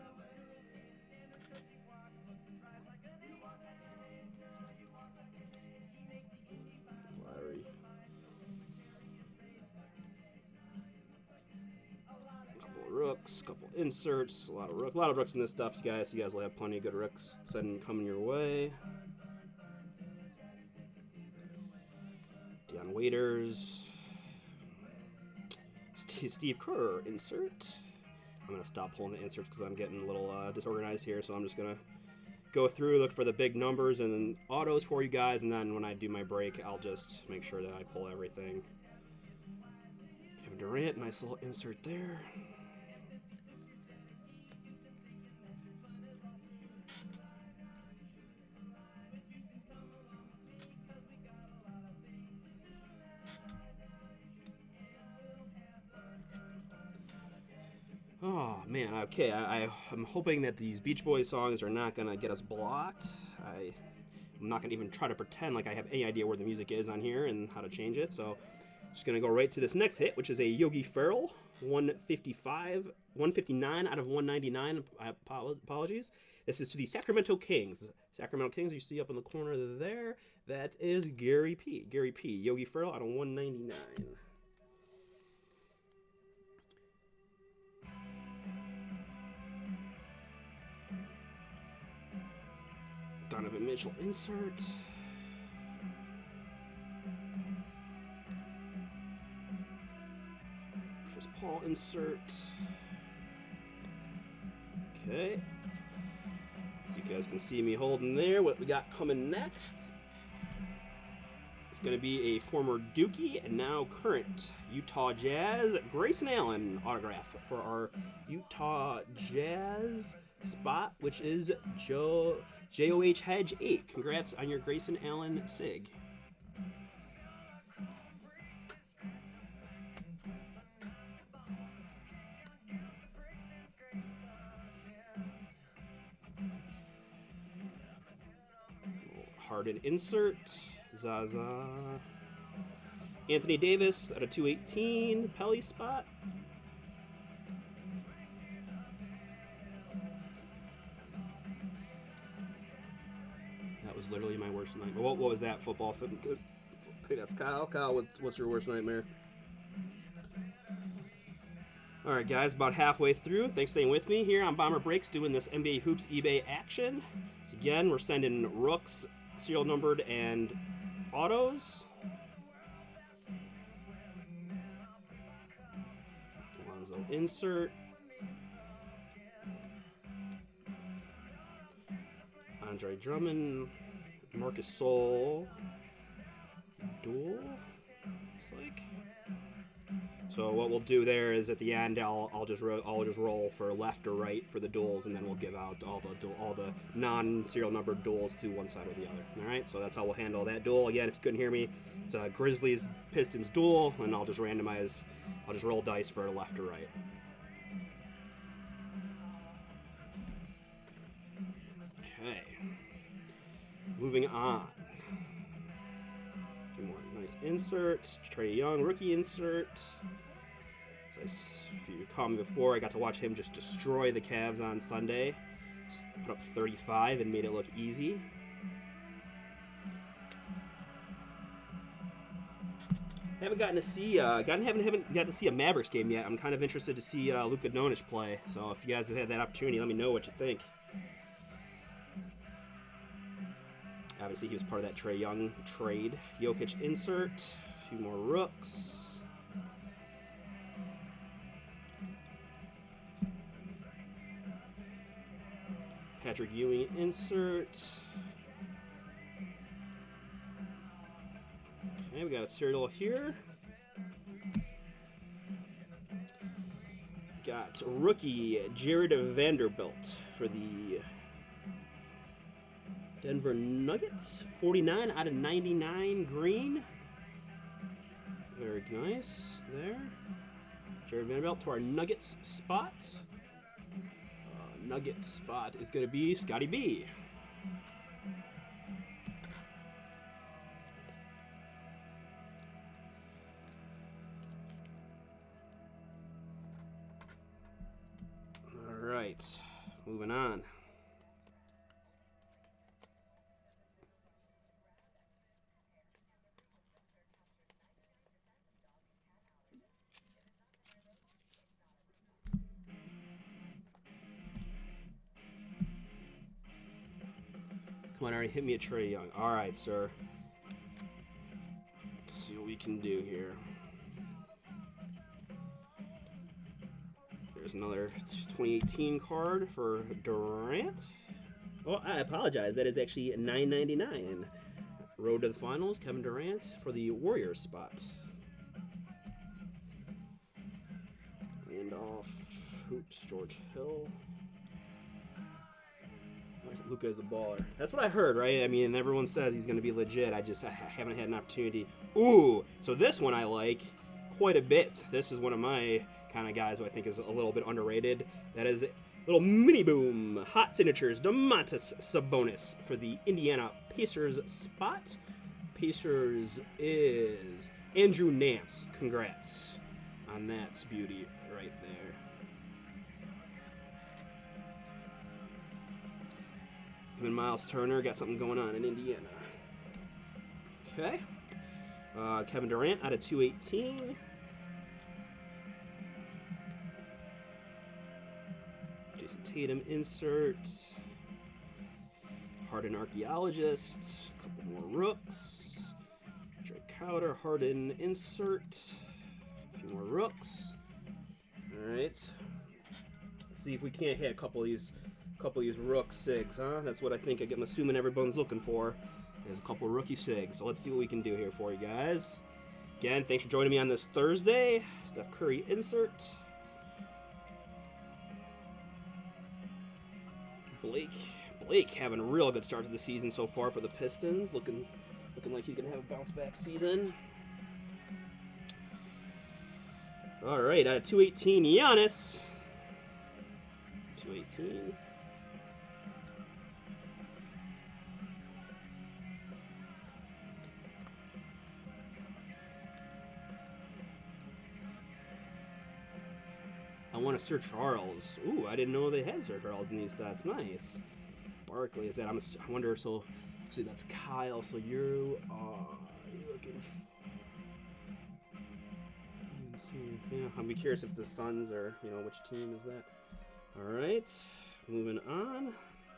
Larry. Couple of rooks, couple inserts, a lot of rooks in this stuff, guys. You guys will have plenty of good rooks coming your way. Waiters, Steve Kerr insert. I'm going to stop pulling the inserts because I'm getting a little disorganized here, so I'm just going to go through, look for the big numbers and autos for you guys, and then when I do my break, I'll just make sure that I pull everything. Kevin Durant, nice little insert there. Oh man, okay, I'm hoping that these Beach Boys songs are not gonna get us blocked. I'm not gonna even try to pretend like I have any idea where the music is on here and how to change it, so I'm just gonna go right to this next hit, which is a Yogi Ferrell, 159 out of 199, apologies. This is to the Sacramento Kings. Sacramento Kings, you see up in the corner there, that is Gary P. Gary P. Yogi Ferrell out of 199. Donovan Mitchell insert. Chris Paul insert. Okay. So you guys can see me holding there. What we got coming next? It's going to be a former Dookie and now current Utah Jazz Grayson Allen autograph for our Utah Jazz spot, which is JOH Hedge 8. Congrats on your Grayson Allen SIG. Harden insert. Zaza. Anthony Davis at a 218 Pelly spot. That was literally my worst nightmare. What was that football? I think that's Kyle. Kyle, what's your worst nightmare? All right, guys, about halfway through. Thanks for staying with me here on Bomber Breaks doing this NBA Hoops eBay action. So again, we're sending rooks, serial numbered, and autos. Lonzo insert. Andre Drummond, Marcus Sol, duel, looks like. So what we'll do there is at the end, I'll just roll for left or right for the duels, and then we'll give out all the non-serial numbered duels to one side or the other. All right, so that's how we'll handle that duel. Again, if you couldn't hear me, it's a Grizzlies Pistons duel, and I'll just randomize. I'll just roll dice for left or right. Okay. Moving on. A few more nice inserts. Trae Young rookie insert. So if you caught me before, I got to watch him just destroy the Cavs on Sunday. Just put up 35 and made it look easy. Haven't gotten to see haven't got to see a Mavericks game yet. I'm kind of interested to see Luka Doncic play. So if you guys have had that opportunity, let me know what you think. Obviously, he was part of that Trae Young trade. Jokic insert. A few more rooks. Patrick Ewing insert. Okay, we got a serial here. Got rookie Jared Vanderbilt for the Denver Nuggets. 49 out of 99 green. Very nice there. Jared Vanderbilt to our Nuggets spot. Nuggets spot is going to be Scotty B. All right, moving on. Come on, already hit me a Trae Young. All right, sir. Let's see what we can do here. There's another 2018 card for Durant. Oh, I apologize. That is actually $9.99. Road to the finals, Kevin Durant for the Warriors spot. Randolph, Hoops, George Hill. Luka is a baller. That's what I heard, right? I mean, everyone says he's going to be legit. I haven't had an opportunity. Ooh, so this one I like quite a bit. This is one of my kind of guys who I think is a little bit underrated. That is little mini boom. Hot signatures. Domantas Sabonis for the Indiana Pacers spot. Pacers is Andrew Nance. Congrats on that beauty right there. Him and Miles Turner got something going on in Indiana. Okay. Kevin Durant out of 218. Jason Tatum insert. Harden Archaeologist. A couple more rooks. Drake Crowder, Harden insert. A few more rooks. All right. Let's see if we can't hit a couple of these rook sigs, huh? That's what I think I'm assuming everyone's looking for. There's a couple rookie sigs. So let's see what we can do here for you guys. Again, thanks for joining me on this Thursday. Steph Curry insert. Blake having a real good start to the season so far for the Pistons. Looking like he's gonna have a bounce back season. All right, out of 218, Giannis. 218. I want a Sir Charles. Ooh, I didn't know they had Sir Charles in these sets. Nice. Barkley is that? I wonder. So, see, that's Kyle. So you looking? Let's see. Yeah, I'll be curious if the Suns are. Which team is that? All right, moving on.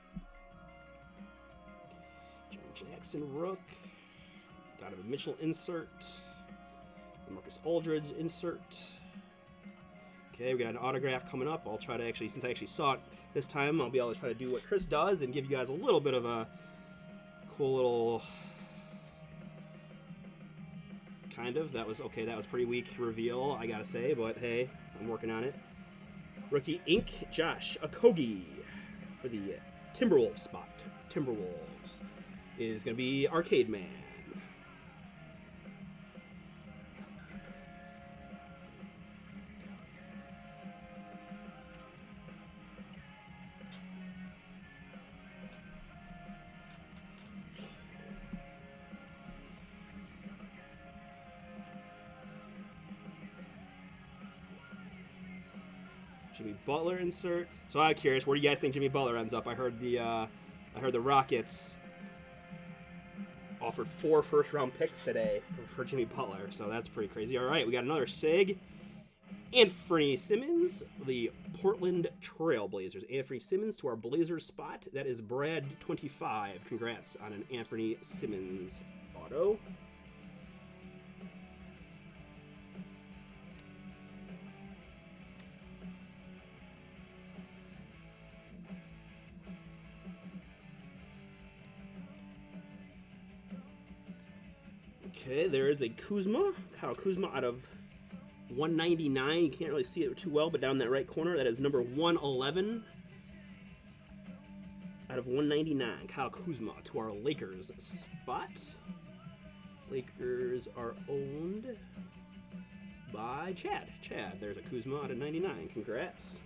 John Jackson rook. Donovan Mitchell insert. Marcus Aldridge insert. Okay, we got an autograph coming up. I'll try to since I actually saw it this time, I'll be able to try to do what Chris does and give you guys a little bit of a cool little kind of. That was pretty weak reveal, I gotta say, but hey, I'm working on it. Rookie Inc. Josh Okogie for the Timberwolves spot. Timberwolves is gonna be Arcade Man. Jimmy Butler insert. So I'm curious, where do you guys think Jimmy Butler ends up? I heard the Rockets offered 4 first-round picks today for Jimmy Butler, so that's pretty crazy. All right, we got another SIG. Anthony Simmons, the Portland Trail Blazers. Anthony Simmons to our Blazers spot. That is Brad 25. Congrats on an Anthony Simmons auto. Okay, there is a Kuzma, Kyle Kuzma out of 199. You can't really see it too well, but down in that right corner, that is number 111 out of 199. Kyle Kuzma to our Lakers spot. Lakers are owned by Chad. There's a Kuzma out of 99. Congrats.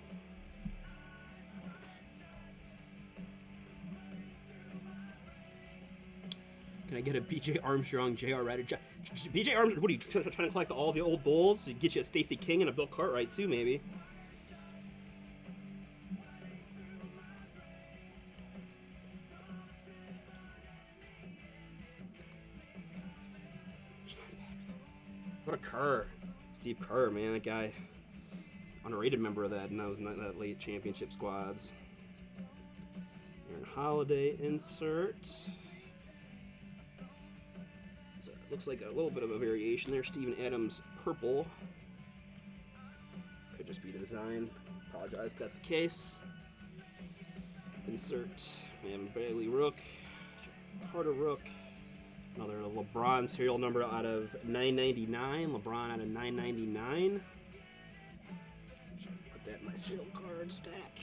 Can I get a BJ Armstrong, J.R. Redick? BJ Armstrong, what are you trying to collect all the old Bulls? Get you a Stacey King and a Bill Cartwright too, maybe. What a Kerr. Steve Kerr, man, that guy. Underrated member of that, and that was not that late championship squads. Aaron Holiday insert. Looks like a little bit of a variation there. Steven Adams purple. Could just be the design. Apologize if that's the case. Insert. And Bailey Rook. Carter Rook. Another LeBron serial number out of 999. LeBron out of 999. Put that in my serial card stack.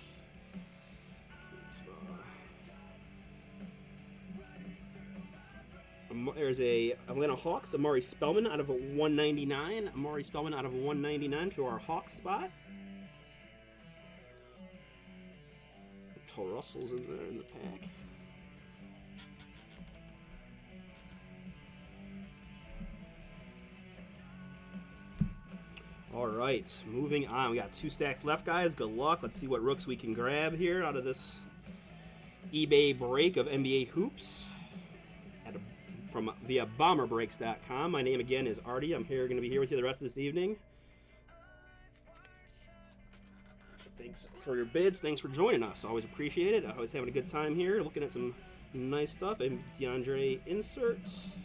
There's a Atlanta Hawks, Amari Spellman out of a 199. Amari Spellman out of 199 to our Hawks spot. Paul Russell's in there in the pack. All right, moving on. We got 2 stacks left, guys. Good luck. Let's see what rooks we can grab here out of this eBay break of NBA hoops. From via bomberbreaks.com. My name again is Artie. I'm going to be here with you the rest of this evening. Thanks for your bids. Thanks for joining us. Always appreciate it. Always having a good time here, looking at some nice stuff. And DeAndre insert.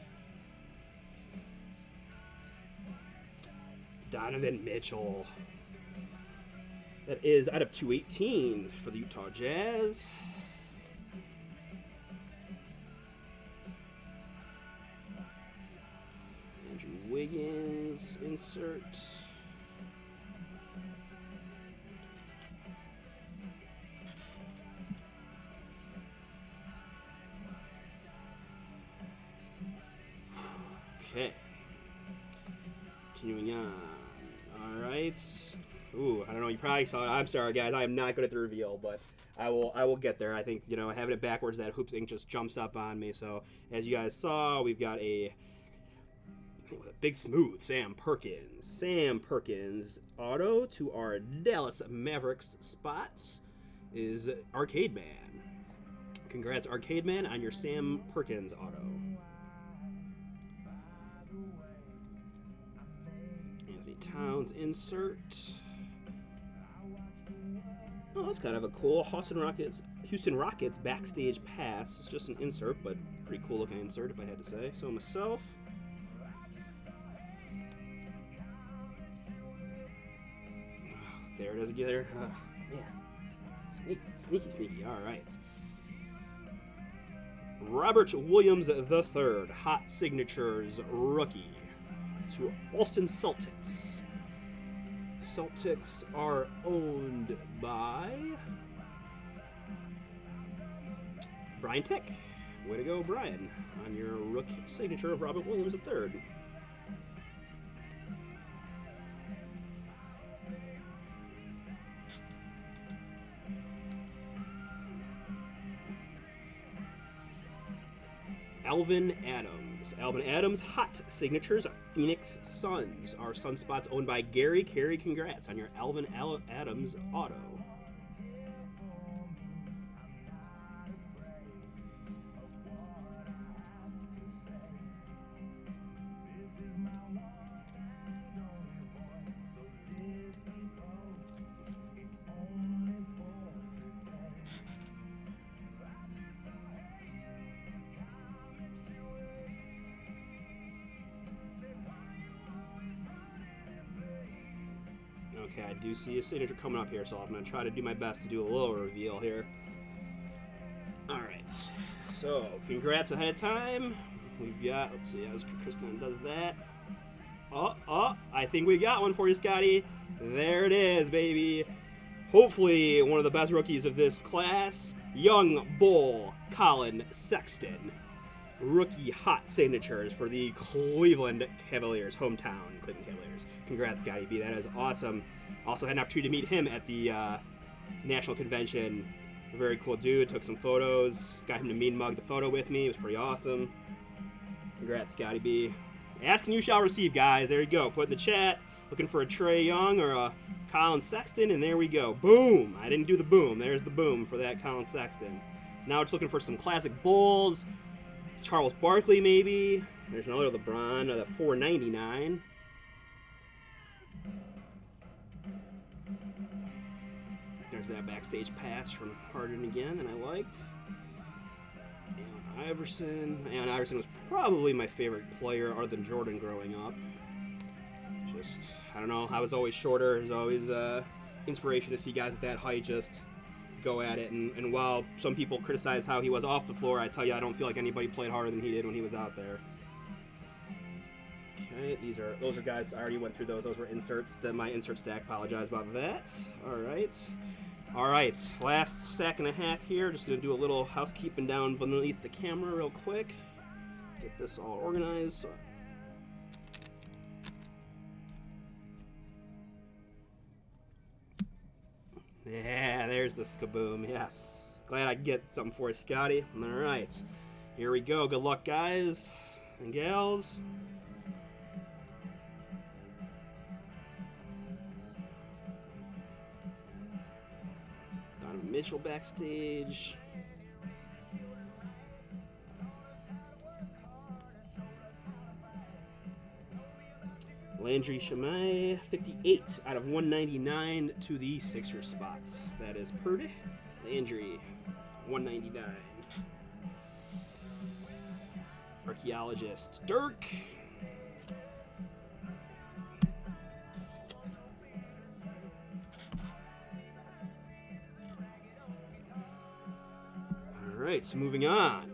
Donovan Mitchell. That is out of 218 for the Utah Jazz. Wiggins insert. Okay. Continuing on. All right. Ooh, I don't know. You probably saw it. I'm sorry, guys. I am not good at the reveal, but I will get there. I think, you know, having it backwards, that Hoops Ink just jumps up on me. So as you guys saw, we've got a big smooth Sam Perkins auto to our Dallas Mavericks spots is Arcade Man. Congrats, Arcade Man, on your Sam Perkins auto. Anthony Towns insert. Oh, that's kind of a cool Houston Rockets backstage pass. It's just an insert, but pretty cool looking insert if I had to say so myself. There it is again. Man, sneaky. All right. Robert Williams III, Hot Signatures rookie to Boston Celtics. Celtics are owned by Brian Tick. Way to go, Brian, on your rookie signature of Robert Williams III. Alvin Adams, Hot Signatures of Phoenix Suns. Our Sunspots owned by Gary Carey. Congrats on your Alvin Adams auto. Okay, I do see a signature coming up here, so I'm going to try to do my best to do a little reveal here. Alright, so congrats ahead of time. We've got, let's see, as Chris kind of does that. I think we got one for you, Scotty. There it is, baby. Hopefully one of the best rookies of this class, Young Bull Colin Sexton. Rookie hot signatures for the Cleveland Cavaliers, hometown Cleveland Cavaliers. Congrats, Scotty B. That is awesome. Also had an opportunity to meet him at the National Convention. A very cool dude. Took some photos. Got him to mean mug the photo with me. It was pretty awesome. Congrats, Scotty B. Ask and you shall receive, guys. There you go. Put in the chat. Looking for a Trae Young or a Colin Sexton, and there we go. Boom! I didn't do the boom. There's the boom for that Colin Sexton. So now we're just looking for some classic Bulls. Charles Barkley, maybe. There's another LeBron, the 499. There's that backstage pass from Harden again that I liked. Allen Iverson was probably my favorite player other than Jordan growing up. Just I don't know. I was always shorter. There's always inspiration to see guys at that height just go at it. And while some people criticize how he was off the floor, I tell you, I don't feel like anybody played harder than he did when he was out there. Okay, those are guys. I already went through those. Those were inserts. My insert stack. Apologize about that. All right. Last stack and a half here. Just gonna do a little housekeeping down beneath the camera real quick. Get this all organized. Yeah, there's the Skaboom. Yes. Glad I could get something for you, Scotty. All right. Here we go. Good luck, guys and gals. Donovan Mitchell backstage. Landry Shamet, 58 out of 199 to the Sixers spots. That is Purdy. Landry, 199. Archaeologist, Dirk. All right, so moving on.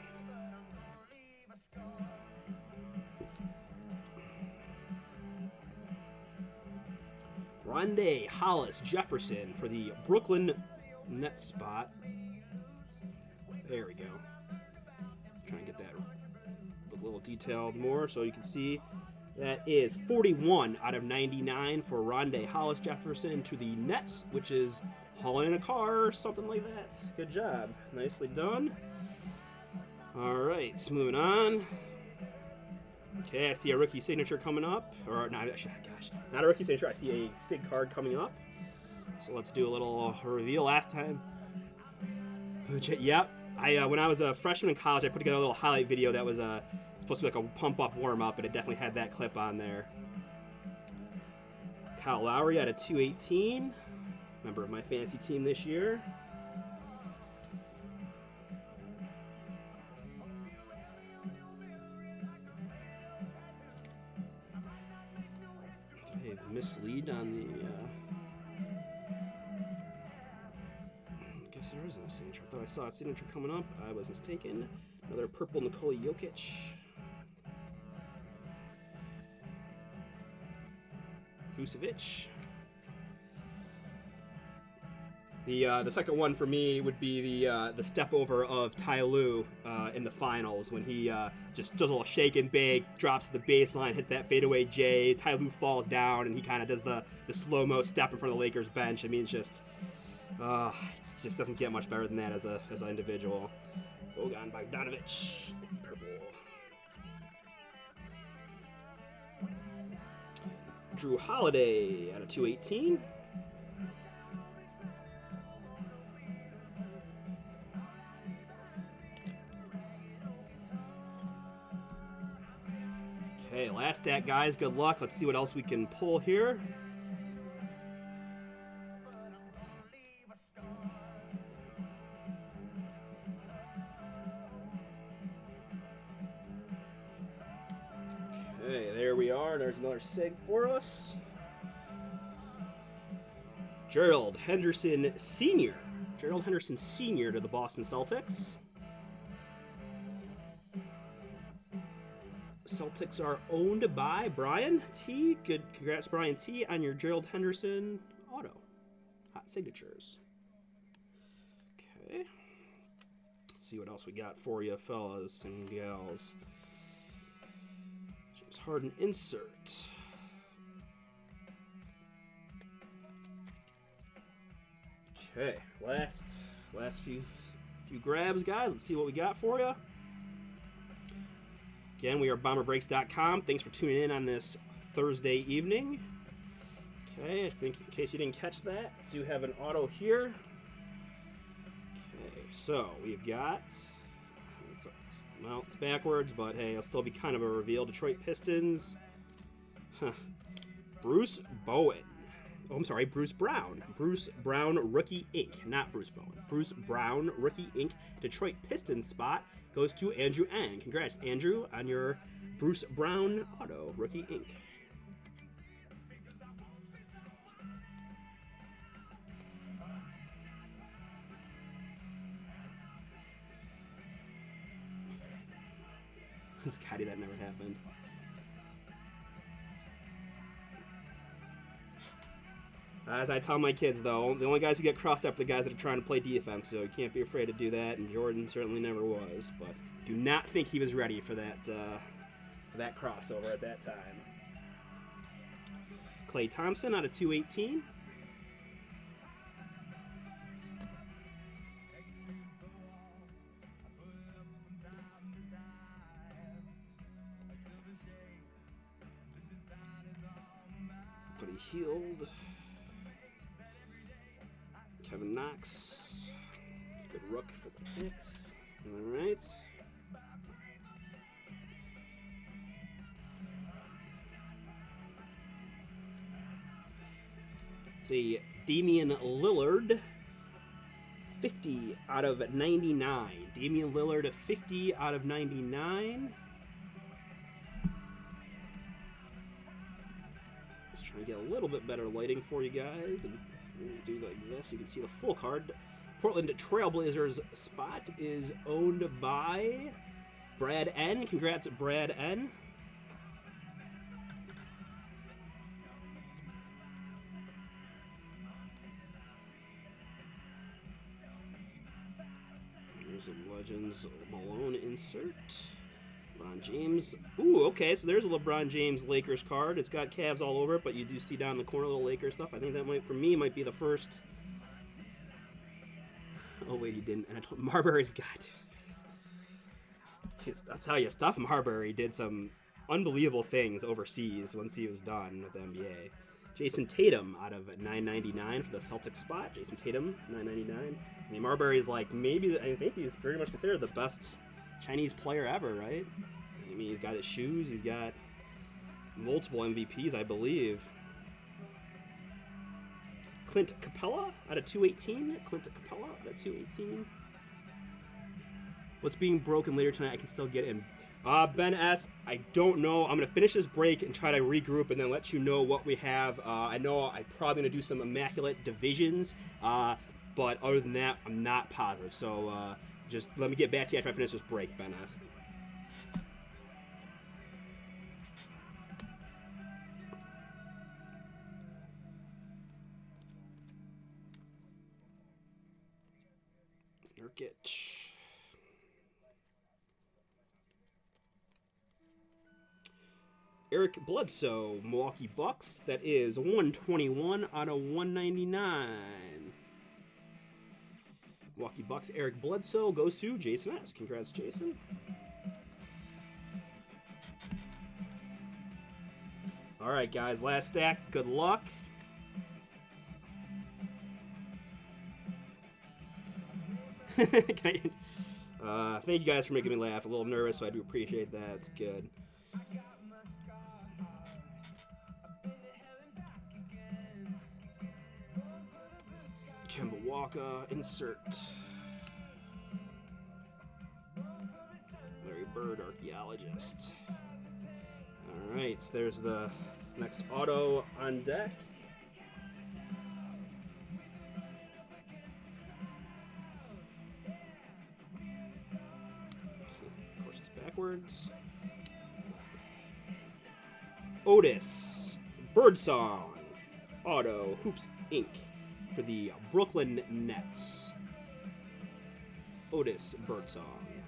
Rondae Hollis Jefferson for the Brooklyn Nets spot. There we go. Trying to get that look a little detailed more so you can see. That is 41 out of 99 for Rondae Hollis Jefferson to the Nets, which is hauling in a car or something like that. Good job. Nicely done. All right, moving on. Okay, I see a rookie signature coming up. Or, no, gosh, not a rookie signature. I see a SIG card coming up. So let's do a little reveal. Last time. Yep. When I was a freshman in college, I put together a little highlight video that was supposed to be like a pump-up warm-up, and it definitely had that clip on there. Kyle Lowry out of 218. Member of my fantasy team this year. Mislead on the I guess there isn't a signature. I thought I saw a signature coming up. I was mistaken. Another purple Nikola Jokic. Vucevic. The second one for me would be the step over of Ty Lue in the finals when he just does a little shake and bake, drops to the baseline, hits that fadeaway J. Ty Lue falls down and he kind of does the slow-mo step in front of the Lakers bench. I mean, it just doesn't get much better than that as an individual. Bojan Bogdanovic, purple. Drew Holiday out of 218. Okay, last stack, guys. Good luck. Let's see what else we can pull here. Okay, there we are. There's another SIG for us. Gerald Henderson Sr. Gerald Henderson Sr. to the Boston Celtics. Celtics are owned by Brian T. Good, congrats, Brian T. on your Gerald Henderson auto. Hot signatures. Okay. Let's see what else we got for you, fellas and gals. James Harden insert. Okay, last few grabs, guys. Let's see what we got for you. Again, we are BomberBreaks.com. Thanks for tuning in on this Thursday evening. Okay, I think in case you didn't catch that, I do have an auto here. Okay, so we've got, well, it's backwards, but hey, it'll still be kind of a reveal. Detroit Pistons. Bruce Bowen. Oh, I'm sorry, Bruce Brown. Bruce Brown, Rookie Inc. Not Bruce Bowen. Bruce Brown, Rookie Inc. Detroit Pistons spot goes to Andrew N. Congrats, Andrew, on your Bruce Brown auto, Rookie Inc. Scotty, that never happened. As I tell my kids, though, the only guys who get crossed up are the guys that are trying to play defense, so you can't be afraid to do that, and Jordan certainly never was, but do not think he was ready for that crossover at that time. Klay Thompson out of 218. But he healed. Kevin Knox. Good rook for the Knicks. All right. See, Damian Lillard, 50 out of 99. Damian Lillard, 50 out of 99. Just trying to get a little bit better lighting for you guys. And do like this, you can see the full card. Portland Trailblazers spot is owned by Brad N. Congrats, Brad N. There's a Legends Malone insert. LeBron James. Ooh, okay, so there's a LeBron James Lakers card. It's got Cavs all over it, but you do see down in the corner little Lakers stuff. I think that might, for me, might be the first. Oh wait, he didn't. And Marbury's got his face. I'll tell you, Steph Marbury did some unbelievable things overseas once he was done with the NBA. Jason Tatum out of 999 for the Celtics spot. Jason Tatum, 999. I mean, Marbury's like maybe, I think he's pretty much considered the best Chinese player ever, right? I mean, he's got his shoes, he's got multiple MVPs, I believe. Clint Capella out of 218. Clint Capella out of 218. What's being broken later tonight? I can still get in. Ben S., I don't know. I'm going to finish this break and try to regroup and then let you know what we have. I know I'm probably going to do some Immaculate Divisions, but other than that, I'm not positive. So just let me get back to you after I finish this break, Ben S. Nurkic. Eric Bledsoe, Milwaukee Bucks. That is 121 out of 199. Milwaukee Bucks, Eric Bledsoe goes to Jason S. Congrats, Jason. All right, guys, last stack. Good luck. Thank you guys for making me laugh. A little nervous, so I do appreciate that. It's good. Kemba Walker, insert. Larry Bird, archaeologist. All right, so there's the next auto on deck. Of course, it's backwards. Otis, Birdsong, auto, Hoops Inc. for the Brooklyn Nets. Otis Birdsong.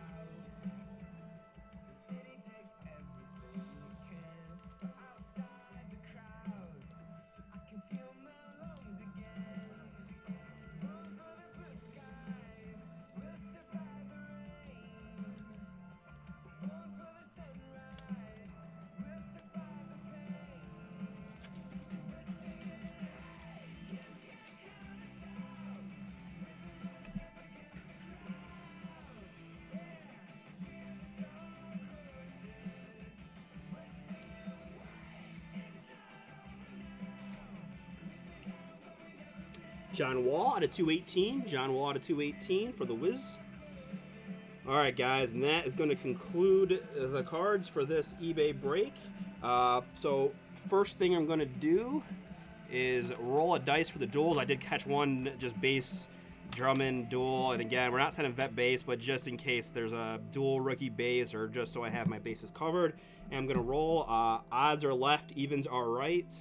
John Wall out of 218. John Wall out of 218 for the Wiz. All right, guys, and that is going to conclude the cards for this eBay break. So first thing I'm going to do is roll a dice for the duels. I did catch one just base Drummond dual, and again, we're not sending vet base, but just in case there's a dual rookie base, or just so I have my bases covered. And I'm gonna roll. Odds are left, evens are right.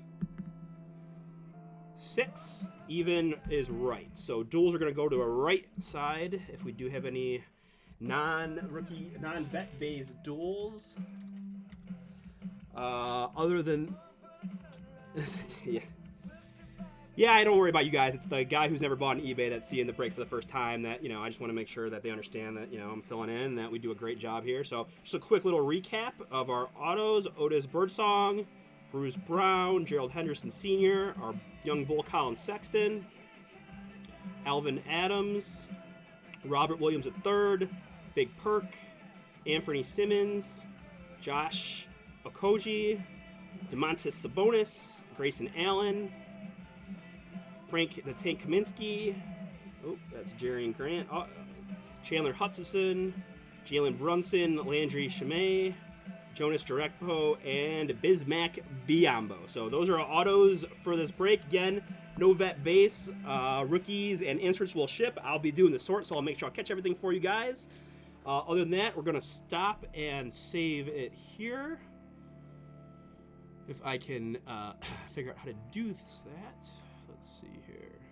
6, even is right. So duals are gonna go to a right side if we do have any non-rookie, non-vet base duals. Other than yeah, I don't worry about you guys. It's the guy who's never bought an eBay that's seeing the break for the first time that, you know, I just want to make sure that they understand that, you know, I'm filling in and that we do a great job here. So just a quick little recap of our autos: Otis Birdsong, Bruce Brown, Gerald Henderson Sr., our young bull Colin Sexton, Alvin Adams, Robert Williams III, Big Perk, Anthony Simmons, Josh Okogie, DeMontis Sabonis, Grayson Allen, Frank the Tank Kaminsky, oh, that's Jerry and Grant, Chandler Hutchison, Jalen Brunson, Landry Chimay, Jonas Direcpo, and Bismack Biyombo. So those are our autos for this break. Again, no vet base, rookies and inserts will ship. I'll be doing the sort, so I'll make sure I'll catch everything for you guys. Other than that, we're going to stop and save it here. If I can figure out how to do that. Let's see here.